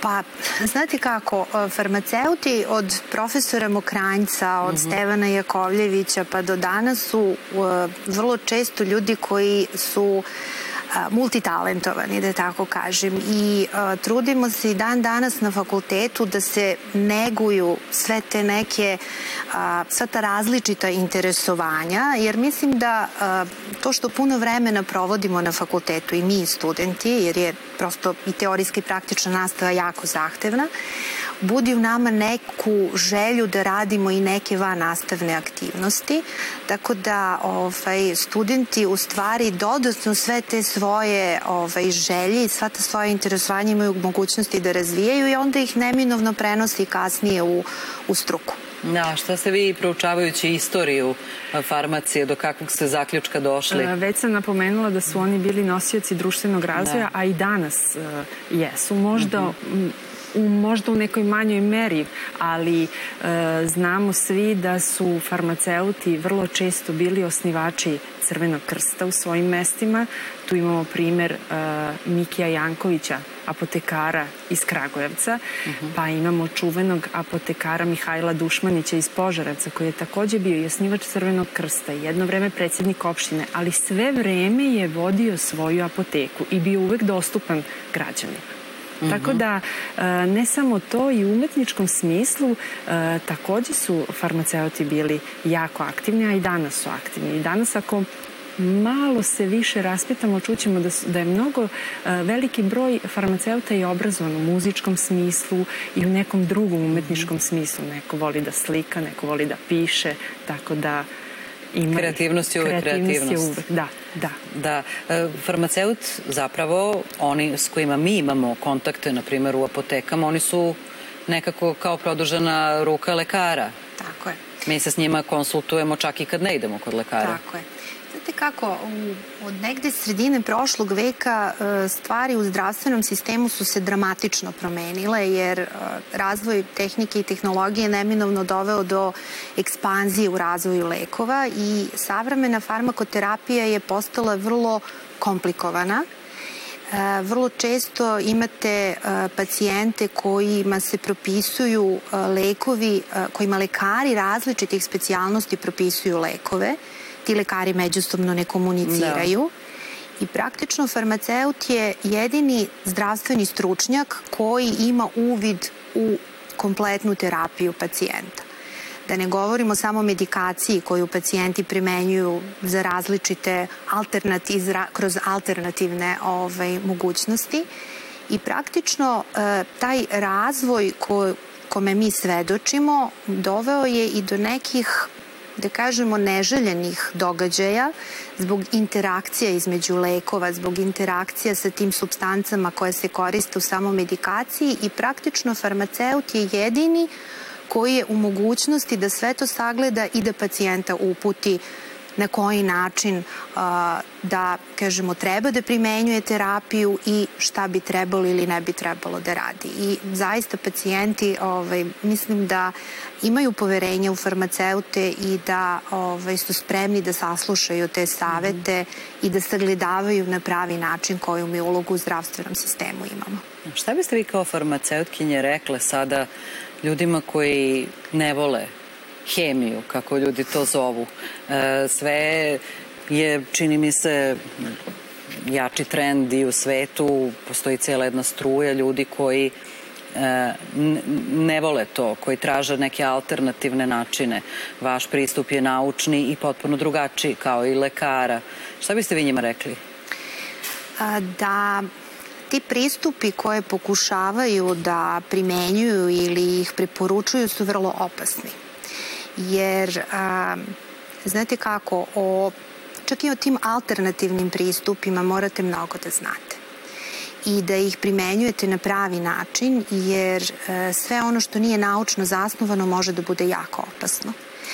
Pa, znate kako, farmaceuti od profesora Mokranjca, od Stevana Jakovljevića pa do danas su vrlo često ljudi koji su multitalentovani, da tako kažem, i trudimo se i dan danas na fakultetu da se neguju sve te neke, sva ta različita interesovanja, jer mislim da to što puno vremena provodimo na fakultetu i mi studenti, jer je prosto i teorijska i praktična nastava jako zahtevna, budi u nama neku želju da radimo i neke vannastavne aktivnosti, tako da studenti u stvari dodatno sve te svoje želje i sva ta svoje interesovanja imaju mogućnosti da razvijaju i onda ih neminovno prenosi kasnije u struku. Da, šta ste vi proučavajući istoriju farmacije, do kakvog ste zaključka došli? Već sam napomenula da su oni bili nosioci društvenog razvoja, a i danas jesu. Možda u nekoj manjoj meri, ali znamo svi da su farmaceuti vrlo često bili osnivači Crvenog krsta u svojim mestima. Tu imamo primer Mikija Jankovića, apotekara iz Kragujevca, pa imamo čuvenog apotekara Mihajla Dušmanića iz Požarevca, koji je takođe bio i osnivač Crvenog krsta, jedno vreme predsjednik opštine, ali sve vreme je vodio svoju apoteku i bio uvek dostupan građanima. Tako da ne samo to, i u umetničkom smislu takođe su farmaceuti bili jako aktivni, a i danas su aktivni. I danas ako malo se više raspitamo, čućemo da je mnogo veliki broj farmaceuta i obrazovan u muzičkom smislu i u nekom drugom umetničkom smislu. Neko voli da slika, neko voli da piše, tako da kreativnost je uvek kreativnost. Da. Farmaceut, zapravo, oni s kojima mi imamo kontakte, na primjer u apotekama, oni su nekako kao produžena ruka lekara. Tako je. Mi se s njima konsultujemo čak i kad ne idemo kod lekara. Tako je. Znate kako, od negde sredine prošlog veka stvari u zdravstvenom sistemu su se dramatično promenile, jer razvoj tehnike i tehnologije neminovno doveo do ekspanzije u razvoju lekova i savremena farmakoterapija je postala vrlo komplikovana. Vrlo često imate pacijente kojima se propisuju lekovi, kojima lekari različitih specijalnosti propisuju lekove. Ti lekari međusobno ne komuniciraju i praktično farmaceut je jedini zdravstveni stručnjak koji ima uvid u kompletnu terapiju pacijenta. Da ne govorimo samo o medikaciji koju pacijenti primenjuju za različite kroz alternativne mogućnosti i praktično taj razvoj kome mi svedočimo doveo je i do nekih, da kažemo, neželjenih događaja zbog interakcija između lekova, zbog interakcija sa tim supstancama koje se koriste u samomedikaciji i praktično farmaceut je jedini koji je u mogućnosti da sve to sagleda i da pacijenta uputi na koji način da, kažemo, treba da primenjuje terapiju i šta bi trebalo ili ne bi trebalo da radi. I zaista pacijenti, mislim da imaju poverenje u farmaceute i da su spremni da saslušaju te savete i da sagledavaju na pravi način koju mi ulogu u zdravstvenom sistemu imamo. Šta biste vi kao farmaceutkinje rekle sada ljudima koji ne vole hemiju, kako ljudi to zovu? Sve je, čini mi se, jači trend i u svetu. Postoji cijela jedna struja ljudi koji ne vole to, koji traže neke alternativne načine. Vaš pristup je naučni i potpuno drugačiji, kao i lekara. Šta biste vi njima rekli? Da ti pristupi koje pokušavaju da primenjuju ili ih preporučuju su vrlo opasni. Jer, znate kako, čak i o tim alternativnim pristupima morate mnogo da znate i da ih primenjujete na pravi način, jer sve ono što nije naučno zasnovano može da bude jako opasno.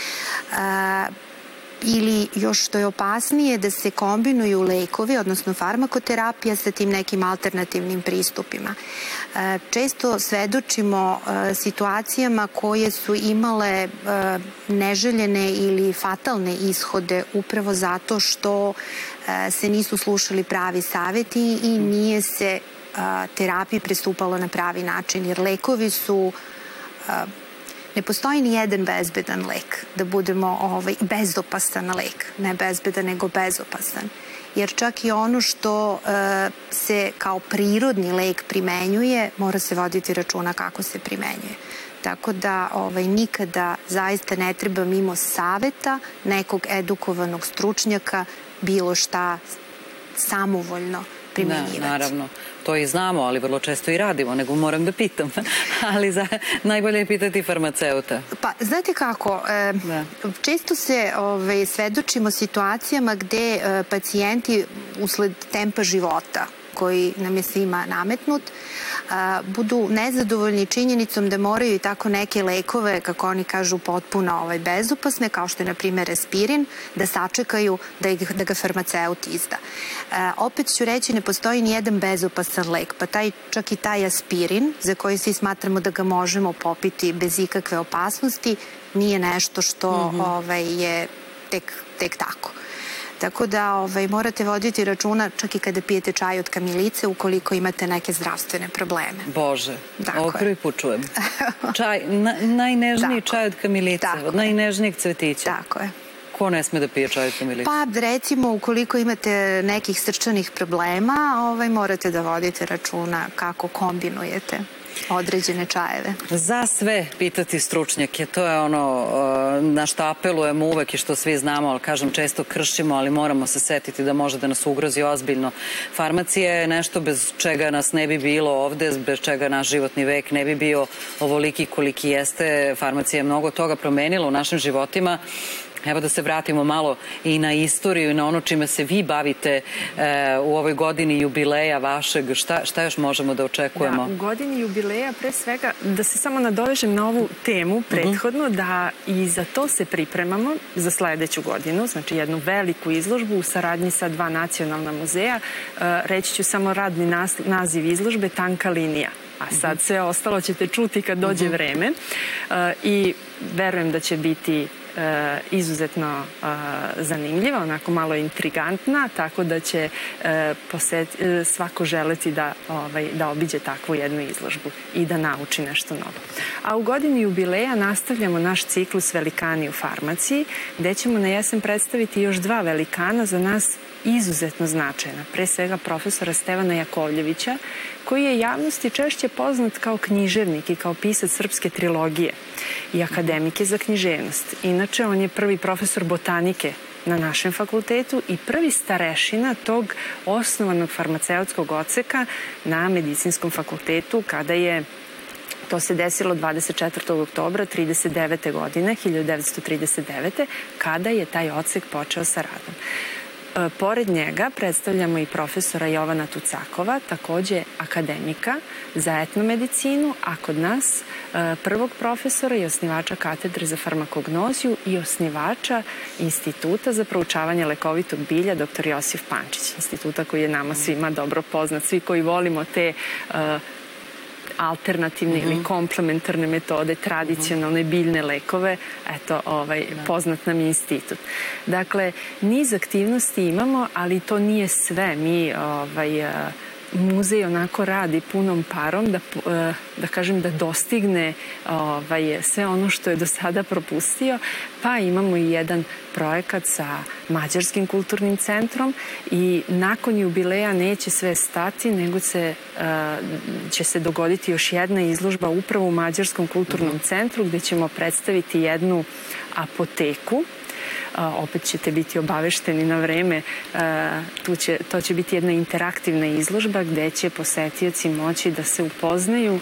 Ili još što je opasnije, da se kombinuju lekovi, odnosno farmakoterapija sa tim nekim alternativnim pristupima. Često svedočimo situacijama koje su imale neželjene ili fatalne ishode upravo zato što se nisu slušali pravi saveti i nije se terapiji pristupalo na pravi način, jer lekovi su... Ne postoji ni jedan bezbedan lek, da budemo bezopasan lek, ne bezbedan nego bezopasan. Jer čak i ono što se kao prirodni lek primenjuje, mora se voditi računa kako se primenjuje. Tako da nikada zaista ne treba mimo saveta nekog edukovanog stručnjaka bilo šta samovoljno primenjivati. Da, naravno. To i znamo, ali vrlo često i radimo, nego moram da pitam. Ali najbolje je pitati farmaceuta. Pa, znate kako, često se svedočimo situacijama gde pacijenti usled tempa života koji nam je svima nametnut, budu nezadovoljni činjenicom da moraju i tako neke lekove, kako oni kažu, potpuno bezopasne, kao što je, na primjer, aspirin, da sačekaju da ga farmaceut izda. Opet ću reći, ne postoji ni jedan bezopasan lek, pa čak i taj aspirin, za koji svi smatramo da ga možemo popiti bez ikakve opasnosti, nije nešto što je tek tako. Tako da morate voditi računa čak i kada pijete čaj od kamilice ukoliko imate neke zdravstvene probleme. Bože, ovo prvi put čujem. Čaj, najnežniji čaj od kamilice, od najnežnijeg cvetića. Tako je. Ko ne sme da pije čaj od kamilice? Pa recimo ukoliko imate nekih srčanih problema, morate da vodite računa kako kombinujete određene čajeve. Za sve pitati stručnjake, to je ono na što apelujemo uvek i što svi znamo, ali kažem često kršimo, ali moramo se setiti da može da nas ugrozi ozbiljno. Farmacija je nešto bez čega nas ne bi bilo ovde, bez čega naš životni vek ne bi bio ovoliki koliki jeste. Farmacija je mnogo toga promenila u našim životima. Evo da se vratimo malo i na istoriju i na ono čime se vi bavite u ovoj godini jubileja vašeg. Šta još možemo da očekujemo? Da, u godini jubileja pre svega da se samo nadovežem na ovu temu prethodno, da i za to se pripremamo za sledeću godinu, znači jednu veliku izložbu u saradnji sa 2 nacionalna muzeja. Reći ću samo radni naziv izložbe Tanka linija. A sad sve ostalo ćete čuti kad dođe vreme i verujem da će biti izuzetno zanimljiva, onako malo intrigantna, tako da će svako želeti da obiđe takvu jednu izložbu i da nauči nešto novo. A u godini jubileja nastavljamo naš ciklus Velikani u farmaciji, gde ćemo na jesen predstaviti još 2 velikana za nas izuzetno značajna. Pre svega profesora Stevana Jakovljevića, koji je javnosti češće poznat kao književnik i kao pisac srpske trilogije i akademike za književnost. Inače, on je prvi profesor botanike na našem fakultetu i prvi starešina tog osnovanog farmaceutskog odseka na medicinskom fakultetu kada je to se desilo 24. oktobra 1939. godine, 1939. kada je taj odsek počeo sa radom. Pored njega predstavljamo i profesora Jovana Tucakova, takođe akademika za etnomedicinu, a kod nas prvog profesora i osnivača katedre za farmakognoziju i osnivača Instituta za proučavanje lekovitog bilja dr. Josif Pančić. Instituta koji je nama svima dobro poznat, svi koji volimo te alternativne ili komplementarne metode, tradicionalne biljne lekove, eto, poznat nam je institut. Dakle, niz aktivnosti imamo, ali to nije sve. Mi, muzej onako radi punom parom da kažem da dostigne sve ono što je do sada propustio, pa imamo i jedan projekat sa Mađarskim kulturnim centrom i nakon jubileja neće sve stati, nego će se dogoditi još jedna izložba upravo u Mađarskom kulturnom centru gde ćemo predstaviti jednu apoteku. Opet ćete biti obavešteni na vreme, to će biti jedna interaktivna izložba gde će posetioci moći da se upoznaju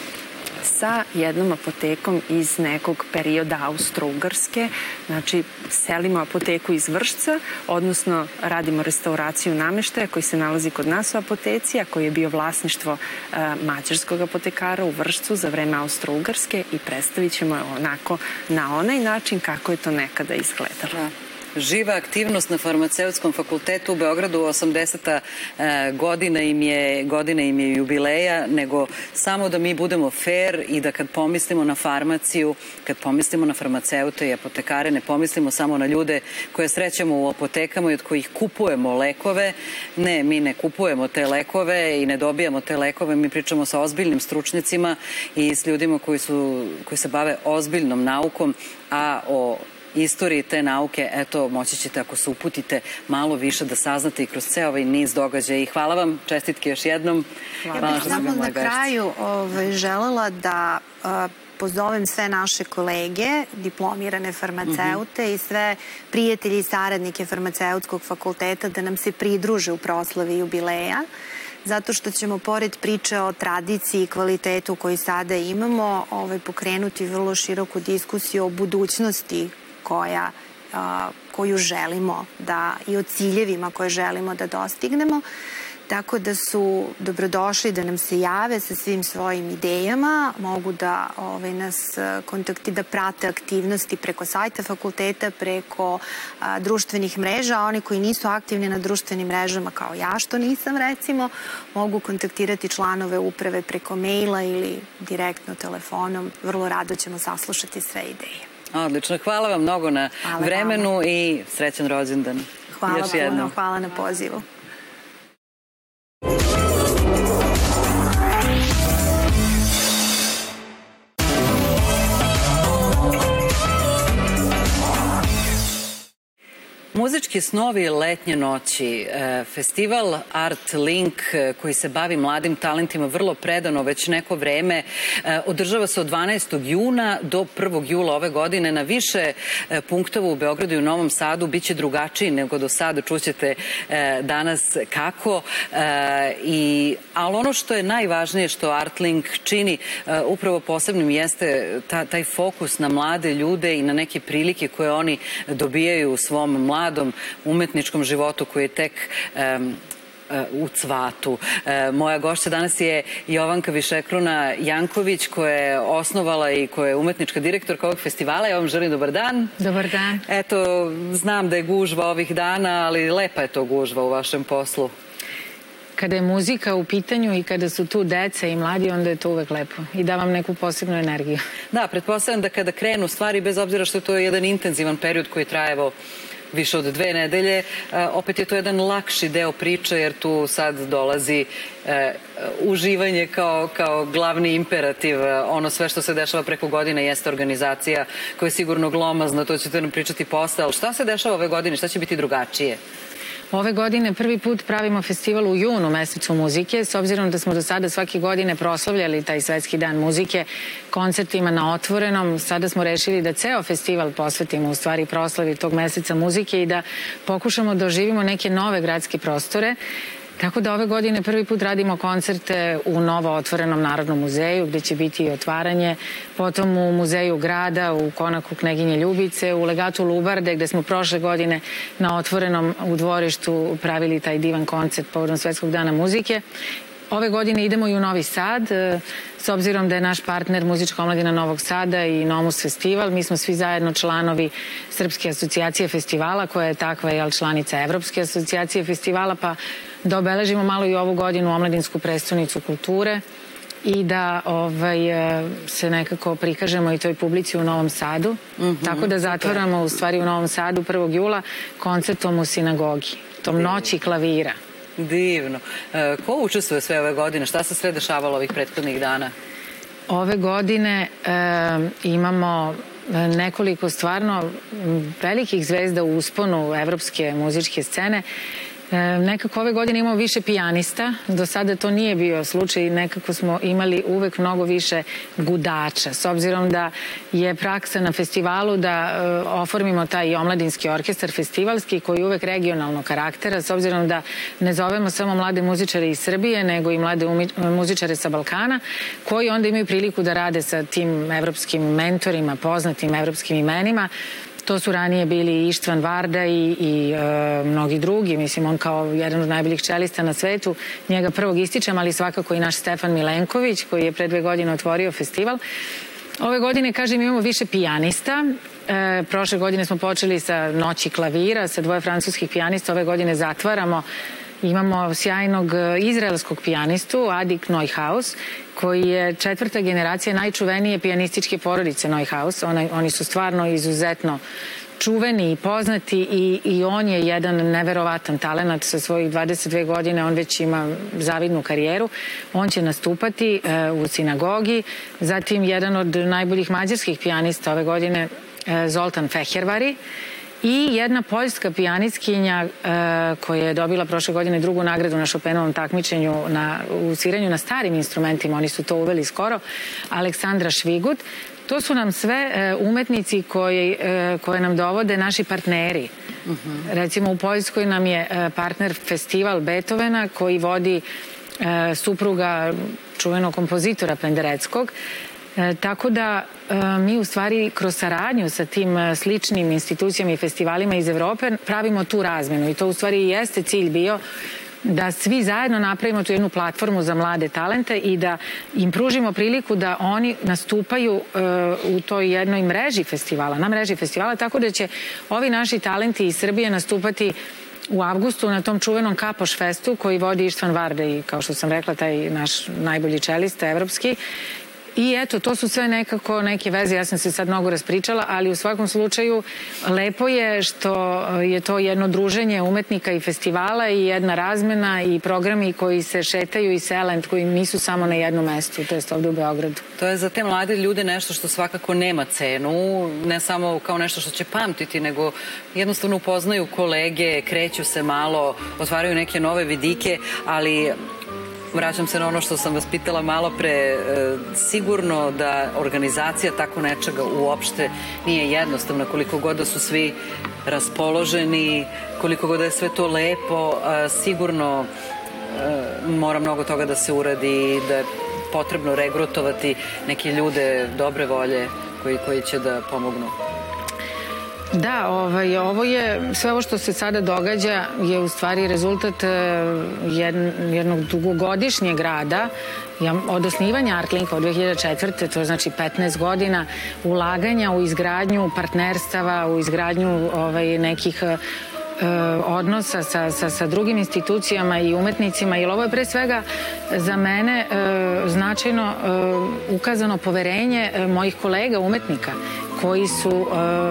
sa jednom apotekom iz nekog perioda Austro-Ugarske. Znači, selimo apoteku iz Vršca, odnosno radimo restauraciju nameštaja koji se nalazi kod nas u apoteci, a koji je bio vlasništvo mađarskog apotekara u Vršcu za vreme Austro-Ugarske i predstavit ćemo onako na onaj način kako je to nekada izgledalo. Živa aktivnost na Farmaceutskom fakultetu u Beogradu, 80. godina im je jubileja, nego samo da mi budemo fair i da kad pomislimo na farmaciju, kad pomislimo na farmaceute i apotekare, ne pomislimo samo na ljude koje srećemo u apotekama i od kojih kupujemo lekove. Ne, mi ne kupujemo te lekove i ne dobijamo te lekove, mi pričamo sa ozbiljnim stručnjacima i s ljudima koji se bave ozbiljnom naukom, a o istoriji te nauke, eto, moći ćete ako se uputite malo više da saznate i kroz ceo ovaj niz događaja. I hvala vam, čestitke još jednom. Ja bih samo na kraju želela da pozovem sve naše kolege, diplomirane farmaceute i sve prijatelji i saradnike Farmaceutskog fakulteta da nam se pridruže u proslavi jubileja, zato što ćemo pored priče o tradiciji i kvalitetu koji sada imamo pokrenuti vrlo široku diskusiju o budućnosti koju želimo i o ciljevima koje želimo da dostignemo. Tako da su dobrodošli da nam se jave sa svim svojim idejama, mogu da nas kontaktiraju, da prate aktivnosti preko sajta fakulteta, preko društvenih mreža, a oni koji nisu aktivni na društvenim mrežama, kao ja što nisam recimo, mogu kontaktirati članove uprave preko maila ili direktno telefonom. Vrlo rado ćemo saslušati sve ideje. Odlično, hvala vam mnogo na vremenu i srećan rođendan. Hvala puno, hvala na pozivu. Muzički snovi letnje noći, festival Art Link koji se bavi mladim talentima vrlo predano već neko vreme, održava se od 12. juna do 1. jula ove godine na više punktova u Beogradu i u Novom Sadu. Biće drugačiji nego do sada, čućete danas kako. Ali ono što je najvažnije što Art Link čini upravo posebnim jeste taj fokus na mlade ljude i na neke prilike koje oni dobijaju u svom mladom umetničkom životu koji je tek u cvatu. Moja gošća danas je Jovanka Višekruna Janković, koja je osnovala i koja je umetnička direktorka ovog festivala. Ja vam želim dobar dan. Dobar dan. Eto, znam da je gužva ovih dana, ali lepa je to gužva u vašem poslu. Kada je muzika u pitanju i kada su tu deca i mladi, onda je to uvek lepo i da vam neku posebnu energiju. Da, pretpostavljam da kada krenu stvari, bez obzira što je to jedan intenzivan period koji traje više od 2 nedelje, opet je to jedan lakši deo priče jer tu sad dolazi uživanje kao glavni imperativ. Ono sve što se dešava preko godine jeste organizacija koja je sigurno glomazna, to ćete nam pričati posle, ali šta se dešava ove godine, šta će biti drugačije? Ove godine prvi put pravimo festival u junu, mesecu muzike, s obzirom da smo do sada svake godine proslavljali taj svetski dan muzike koncertima na otvorenom. Sada smo rešili da ceo festival posvetimo u stvari proslavi tog meseca muzike i da pokušamo da oživimo neke nove gradske prostore. Tako da ove godine prvi put radimo koncerte u novo otvorenom Narodnom muzeju gde će biti i otvaranje, potom u Muzeju grada, u Konaku Kneginje Ljubice, u Legatu Lubarde gde smo prošle godine na otvorenom u dvorištu pravili taj divan koncert povodom Svetskog dana muzike. Ove godine idemo i u Novi Sad, s obzirom da je naš partner Muzička omladina Novog Sada i Nomus festival. Mi smo svi zajedno članovi Srpske asocijacije festivala, koja je takva članica Evropske asocijacije festivala, pa da obeležimo malo i ovu godinu omladinsku prestonicu kulture i da se nekako prikažemo i toj publici u Novom Sadu. Tako da zatvaramo u stvari u Novom Sadu 1. jula koncertom u sinagogi, tom noći klavira. Divno. Ko učestvuje sve ove godine? Šta se sve dešavalo ovih prethodnih dana? Ove godine imamo nekoliko stvarno velikih zvezda u usponu evropske muzičke scene. Nekako ove godine imamo više pijanista, do sada to nije bio slučaj, nekako smo imali uvek mnogo više gudača, s obzirom da je praksa na festivalu da oformimo taj omladinski orkestar festivalski koji je uvek regionalnog karaktera, s obzirom da ne zovemo samo mlade muzičare iz Srbije, nego i mlade muzičare sa Balkana, koji onda imaju priliku da rade sa tim evropskim mentorima, poznatim evropskim imenima. To su ranije bili Ištvan Varda i mnogi drugi. Mislim, on kao jedan od najboljih čelista na svetu. Njega prvog ističem, ali svakako i naš Stefan Milenković, koji je pre 2 godine otvorio festival. Ove godine, kažem, imamo više pijanista. Prošle godine smo počeli sa Noći klavira, sa 2 francuskih pijanista. Ove godine zatvaramo. Imamo sjajnog izraelskog pijanistu, Adik Neuhaus, koji je 4. generacija najčuvenije pijanističke porodice Neuhaus. Oni su stvarno izuzetno čuveni i poznati i on je jedan neverovatan talenat sa svojih 22 godine, on već ima zavidnu karijeru. On će nastupati u sinagogi, zatim jedan od najboljih mađarskih pijanista ove godine, Zoltan Fehervari, i jedna poljska pijanistkinja koja je dobila prošle godine 2. nagradu na Chopinovom takmičenju u sviranju na starim instrumentima, oni su to uveli skoro, Aleksandra Švigut. To su nam sve umetnici koje nam dovode naši partneri. Recimo u Poljskoj nam je partner festival Beethovena koji vodi supruga čuvenog kompozitora Pendereckog. Tako da mi u stvari kroz saradnju sa tim sličnim institucijama i festivalima iz Evrope pravimo tu razmenu i to u stvari i jeste cilj bio da svi zajedno napravimo tu jednu platformu za mlade talente i da im pružimo priliku da oni nastupaju u toj jednoj mreži festivala, tako da će ovi naši talenti iz Srbije nastupati u avgustu na tom čuvenom Kapoš festu koji vodi Ištvan Varda i, kao što sam rekla, taj naš najbolji čelista evropski. I eto, to su sve nekako neke veze, ja sam se sad mnogo raspričala, ali u svakom slučaju lepo je što je to jedno druženje umetnika i festivala i jedna razmena i programi koji se šetaju i sele, koji nisu samo na jednom mestu, to jest ovde u Beogradu. To je za te mlade ljude nešto što svakako nema cenu, ne samo kao nešto što će pamtiti, nego jednostavno upoznaju kolege, kreću se malo, otvaraju neke nove vidike, ali vraćam se na ono što sam vas pitala malo pre, sigurno da organizacija tako nečega uopšte nije jednostavna, koliko god da su svi raspoloženi, koliko god da je sve to lepo, sigurno mora mnogo toga da se uradi, da je potrebno regrutovati neke ljude dobre volje koji će da pomognu. Da, ovo je, sve ovo što se sada događa je u stvari rezultat jednog dugogodišnjeg rada od osnivanja Artlinka od 2004. To je znači 15 godina ulaganja u izgradnju partnerstava, u izgradnju nekih odnosa sa drugim institucijama i umetnicima, jer ovo je pre svega za mene značajno ukazano poverenje mojih kolega umetnika koji su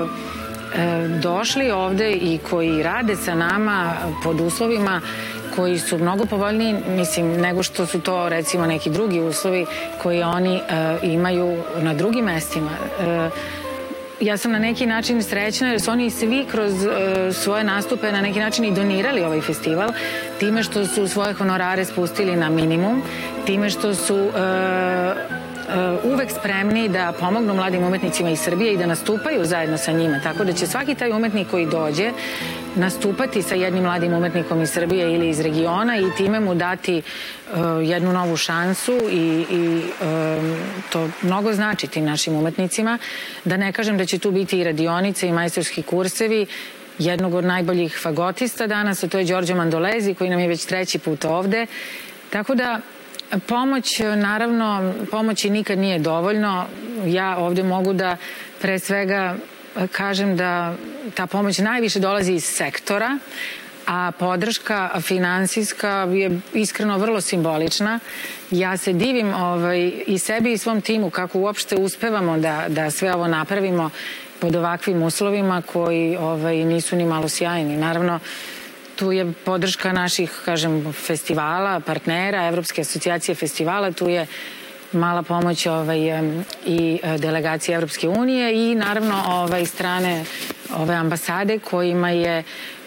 došli ovde i koji rade sa nama pod uslovima koji su mnogo povoljniji, mislim, nego što su to recimo neki drugi uslovi koji oni imaju na drugim mestima. Ja sam na neki način srećna jer su oni svi kroz svoje nastupe na neki način i donirali ovaj festival, time što su svoje honorare spustili na minimum, time što su uvek spremni da pomognu mladim umetnicima iz Srbije i da nastupaju zajedno sa njima. Tako da će svaki taj umetnik koji dođe nastupati sa jednim mladim umetnikom iz Srbije ili iz regiona i time mu dati jednu novu šansu i to mnogo znači tim našim umetnicima. Da ne kažem da će tu biti i radionice i majstorski kursevi jednog od najboljih fagotista danas, a to je Đorđe Mandolezi koji nam je već 3. put ovde. Tako da pomoć, naravno, pomoći nikad nije dovoljno. Ja ovde mogu da pre svega kažem da ta pomoć najviše dolazi iz sektora, a podrška finansijska je iskreno vrlo simbolična. Ja se divim i sebi i svom timu kako uopšte uspevamo da sve ovo napravimo pod ovakvim uslovima koji nisu ni malo sjajni. Naravno, tu je podrška naših, kažem, festivala, partnera, Evropske asocijacije festivala, tu je mala pomoć i delegacije Evropske unije i naravno strane ove ambasade kojima je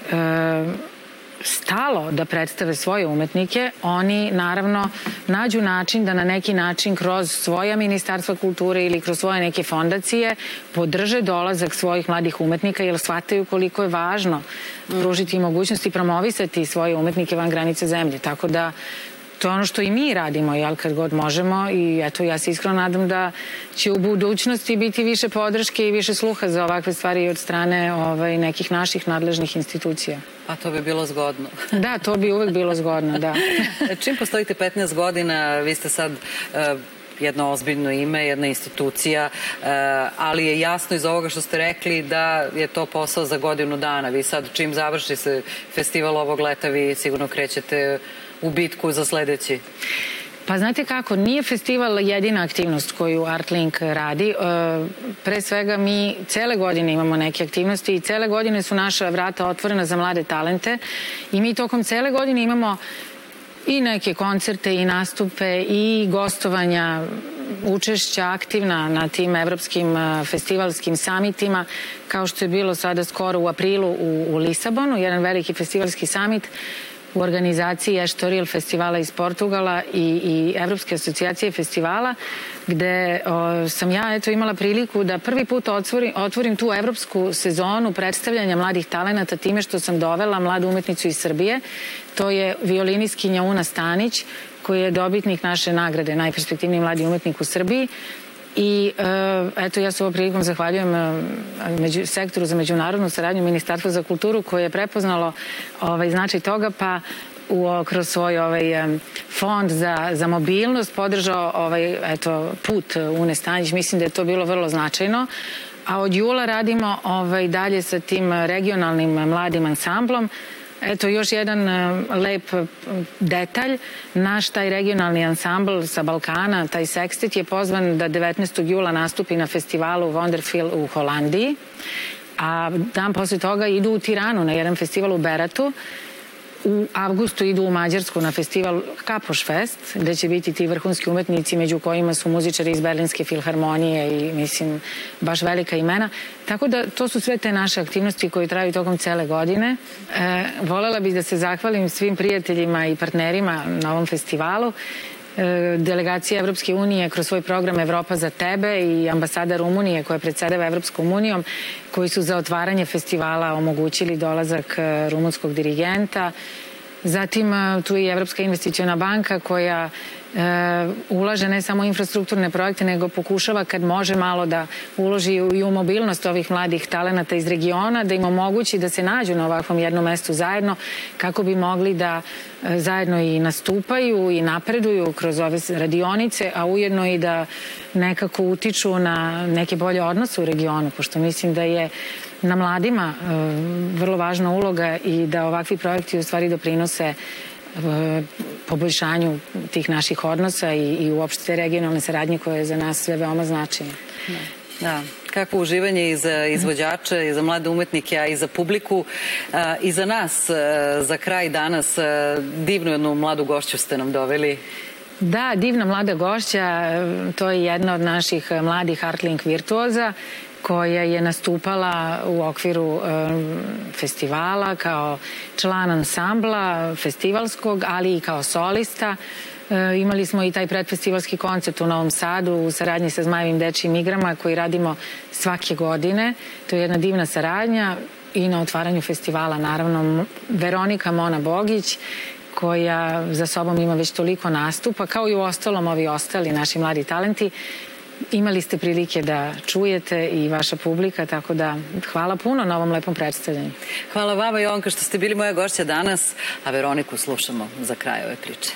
stalo da predstave svoje umetnike. Oni naravno nađu način da na neki način kroz svoja ministarstva kulture ili kroz svoje neke fondacije podrže dolazak svojih mladih umetnika jer shvataju koliko je važno pružiti mogućnosti i promovisati svoje umetnike van granice zemlje. Tako da to je ono što i mi radimo, jel, kad god možemo i eto, ja se iskreno nadam da će u budućnosti biti više podrške i više sluha za ovakve stvari od strane nekih naših nadležnih institucija. A to bi bilo zgodno. Da, to bi uvek bilo zgodno, da. Čim postojite 15 godina, vi ste sad jedno ozbiljno ime, jedna institucija, ali je jasno iz ovoga što ste rekli da je to posao za godinu dana. Vi sad, čim završi se festival ovog leta, vi sigurno krećete u bitku za sledeći. Pa znate kako, nije festival jedina aktivnost koju Artlink radi. Pre svega mi cele godine imamo neke aktivnosti i cele godine su naša vrata otvorena za mlade talente i mi tokom cele godine imamo i neke koncerte i nastupe i gostovanja, učešća aktivna na tim evropskim festivalskim samitima, kao što je bilo sada skoro u aprilu u Lisabonu, jedan veliki festivalski samit u organizaciji Estoril festivala iz Portugala i Evropske asocijacije festivala, gde sam ja imala priliku da prvi put otvorim tu evropsku sezonu predstavljanja mladih talenata time što sam dovela mladu umetnicu iz Srbije. To je violinistkinja Una Stanić, koji je dobitnik naše nagrade, najperspektivniji mladi umetnik u Srbiji. I eto, ja se ovom prilikom zahvaljujem sektoru za međunarodnu saradnju, Ministarstvu za kulturu, koje je prepoznalo značaj toga, pa kroz svoj fond za mobilnost podržao put Une Stanić. Mislim da je to bilo vrlo značajno. A od jula radimo dalje sa tim regionalnim mladim ansamblom. Eto, još jedan lep detalj. Naš taj regionalni ansambl sa Balkana, taj Sextet, je pozvan da 19. jula nastupi na festivalu Wonderfil u Holandiji, a dan posle toga idu u Tiranu na jedan festival u Beratu. U avgustu idu u Mađarsku na festival Kapoš Fest, gde će biti ti vrhunski umetnici, među kojima su muzičari iz Berlinske filharmonije i, mislim, baš velika imena. Tako da to su sve te naše aktivnosti koje traju tokom cele godine. Volela bih da se zahvalim svim prijateljima i partnerima na ovom festivalu. Delegacija Evropske unije kroz svoj program Evropa za tebe i ambasada Rumunije koja predsedava Evropskom unijom, koji su za otvaranje festivala omogućili dolazak rumunskog dirigenta. Zatim tu je i Evropska investiciona banka koja ulaže ne samo infrastrukturne projekte, nego pokušava kad može malo da uloži i u mobilnost ovih mladih talenata iz regiona, da im omogući da se nađu na ovakvom jednom mestu zajedno, kako bi mogli da zajedno i nastupaju i napreduju kroz ove radionice, a ujedno i da nekako utiču na neke bolje odnose u regionu, pošto mislim da je na mladima vrlo važna uloga i da ovakvi projekti u stvari doprinose poboljšanju tih naših odnosa i uopšte regionalne saradnje koje je za nas sve veoma značajno. Da, kako uživanje i za izvođače, i za mlade umetnike, a i za publiku. I za nas, za kraj danas, divnu jednu mladu gošću ste nam doveli. Da, divna mlada gošća, to je jedna od naših mladih Artlink virtuoza, koja je nastupala u okviru festivala kao član ansambla festivalskog, ali i kao solista. Imali smo i taj predfestivalski koncert u Novom Sadu u saradnji sa Zmajevim dečijim igrama koji radimo svake godine. To je jedna divna saradnja i na otvaranju festivala naravno Veronika Mona Bogić, koja za sobom ima već toliko nastupa, kao i u ostalom ovi ostali naši mladi talenti. Imali ste prilike da čujete i vaša publika, tako da hvala puno na ovom lepom predstavljanju. Hvala vama, Jovanka, što ste bili moja gošća danas, a Veroniku slušamo za kraj ove priče.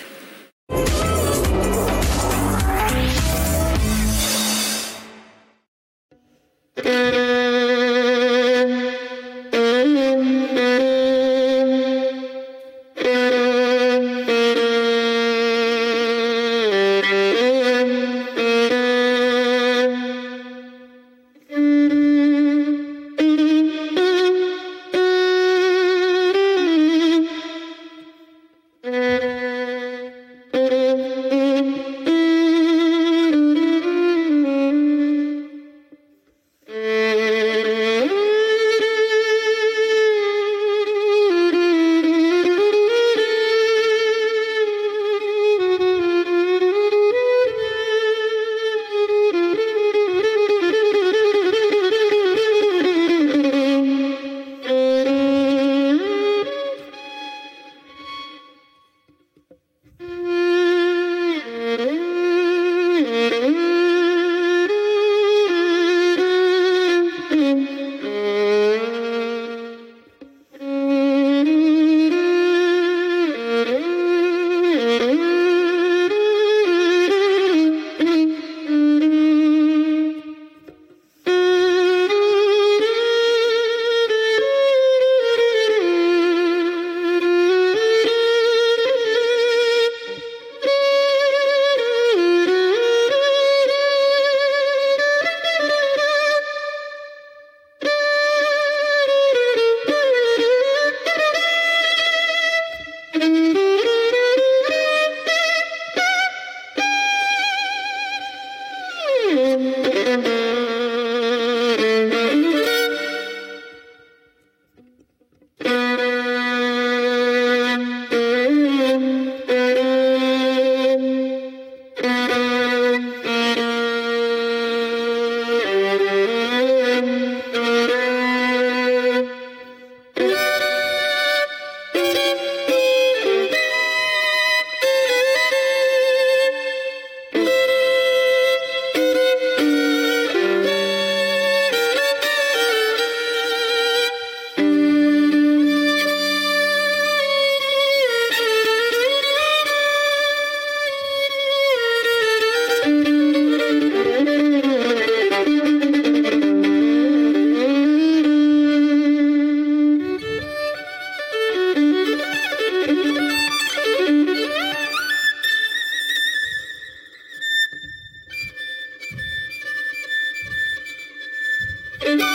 Thank you.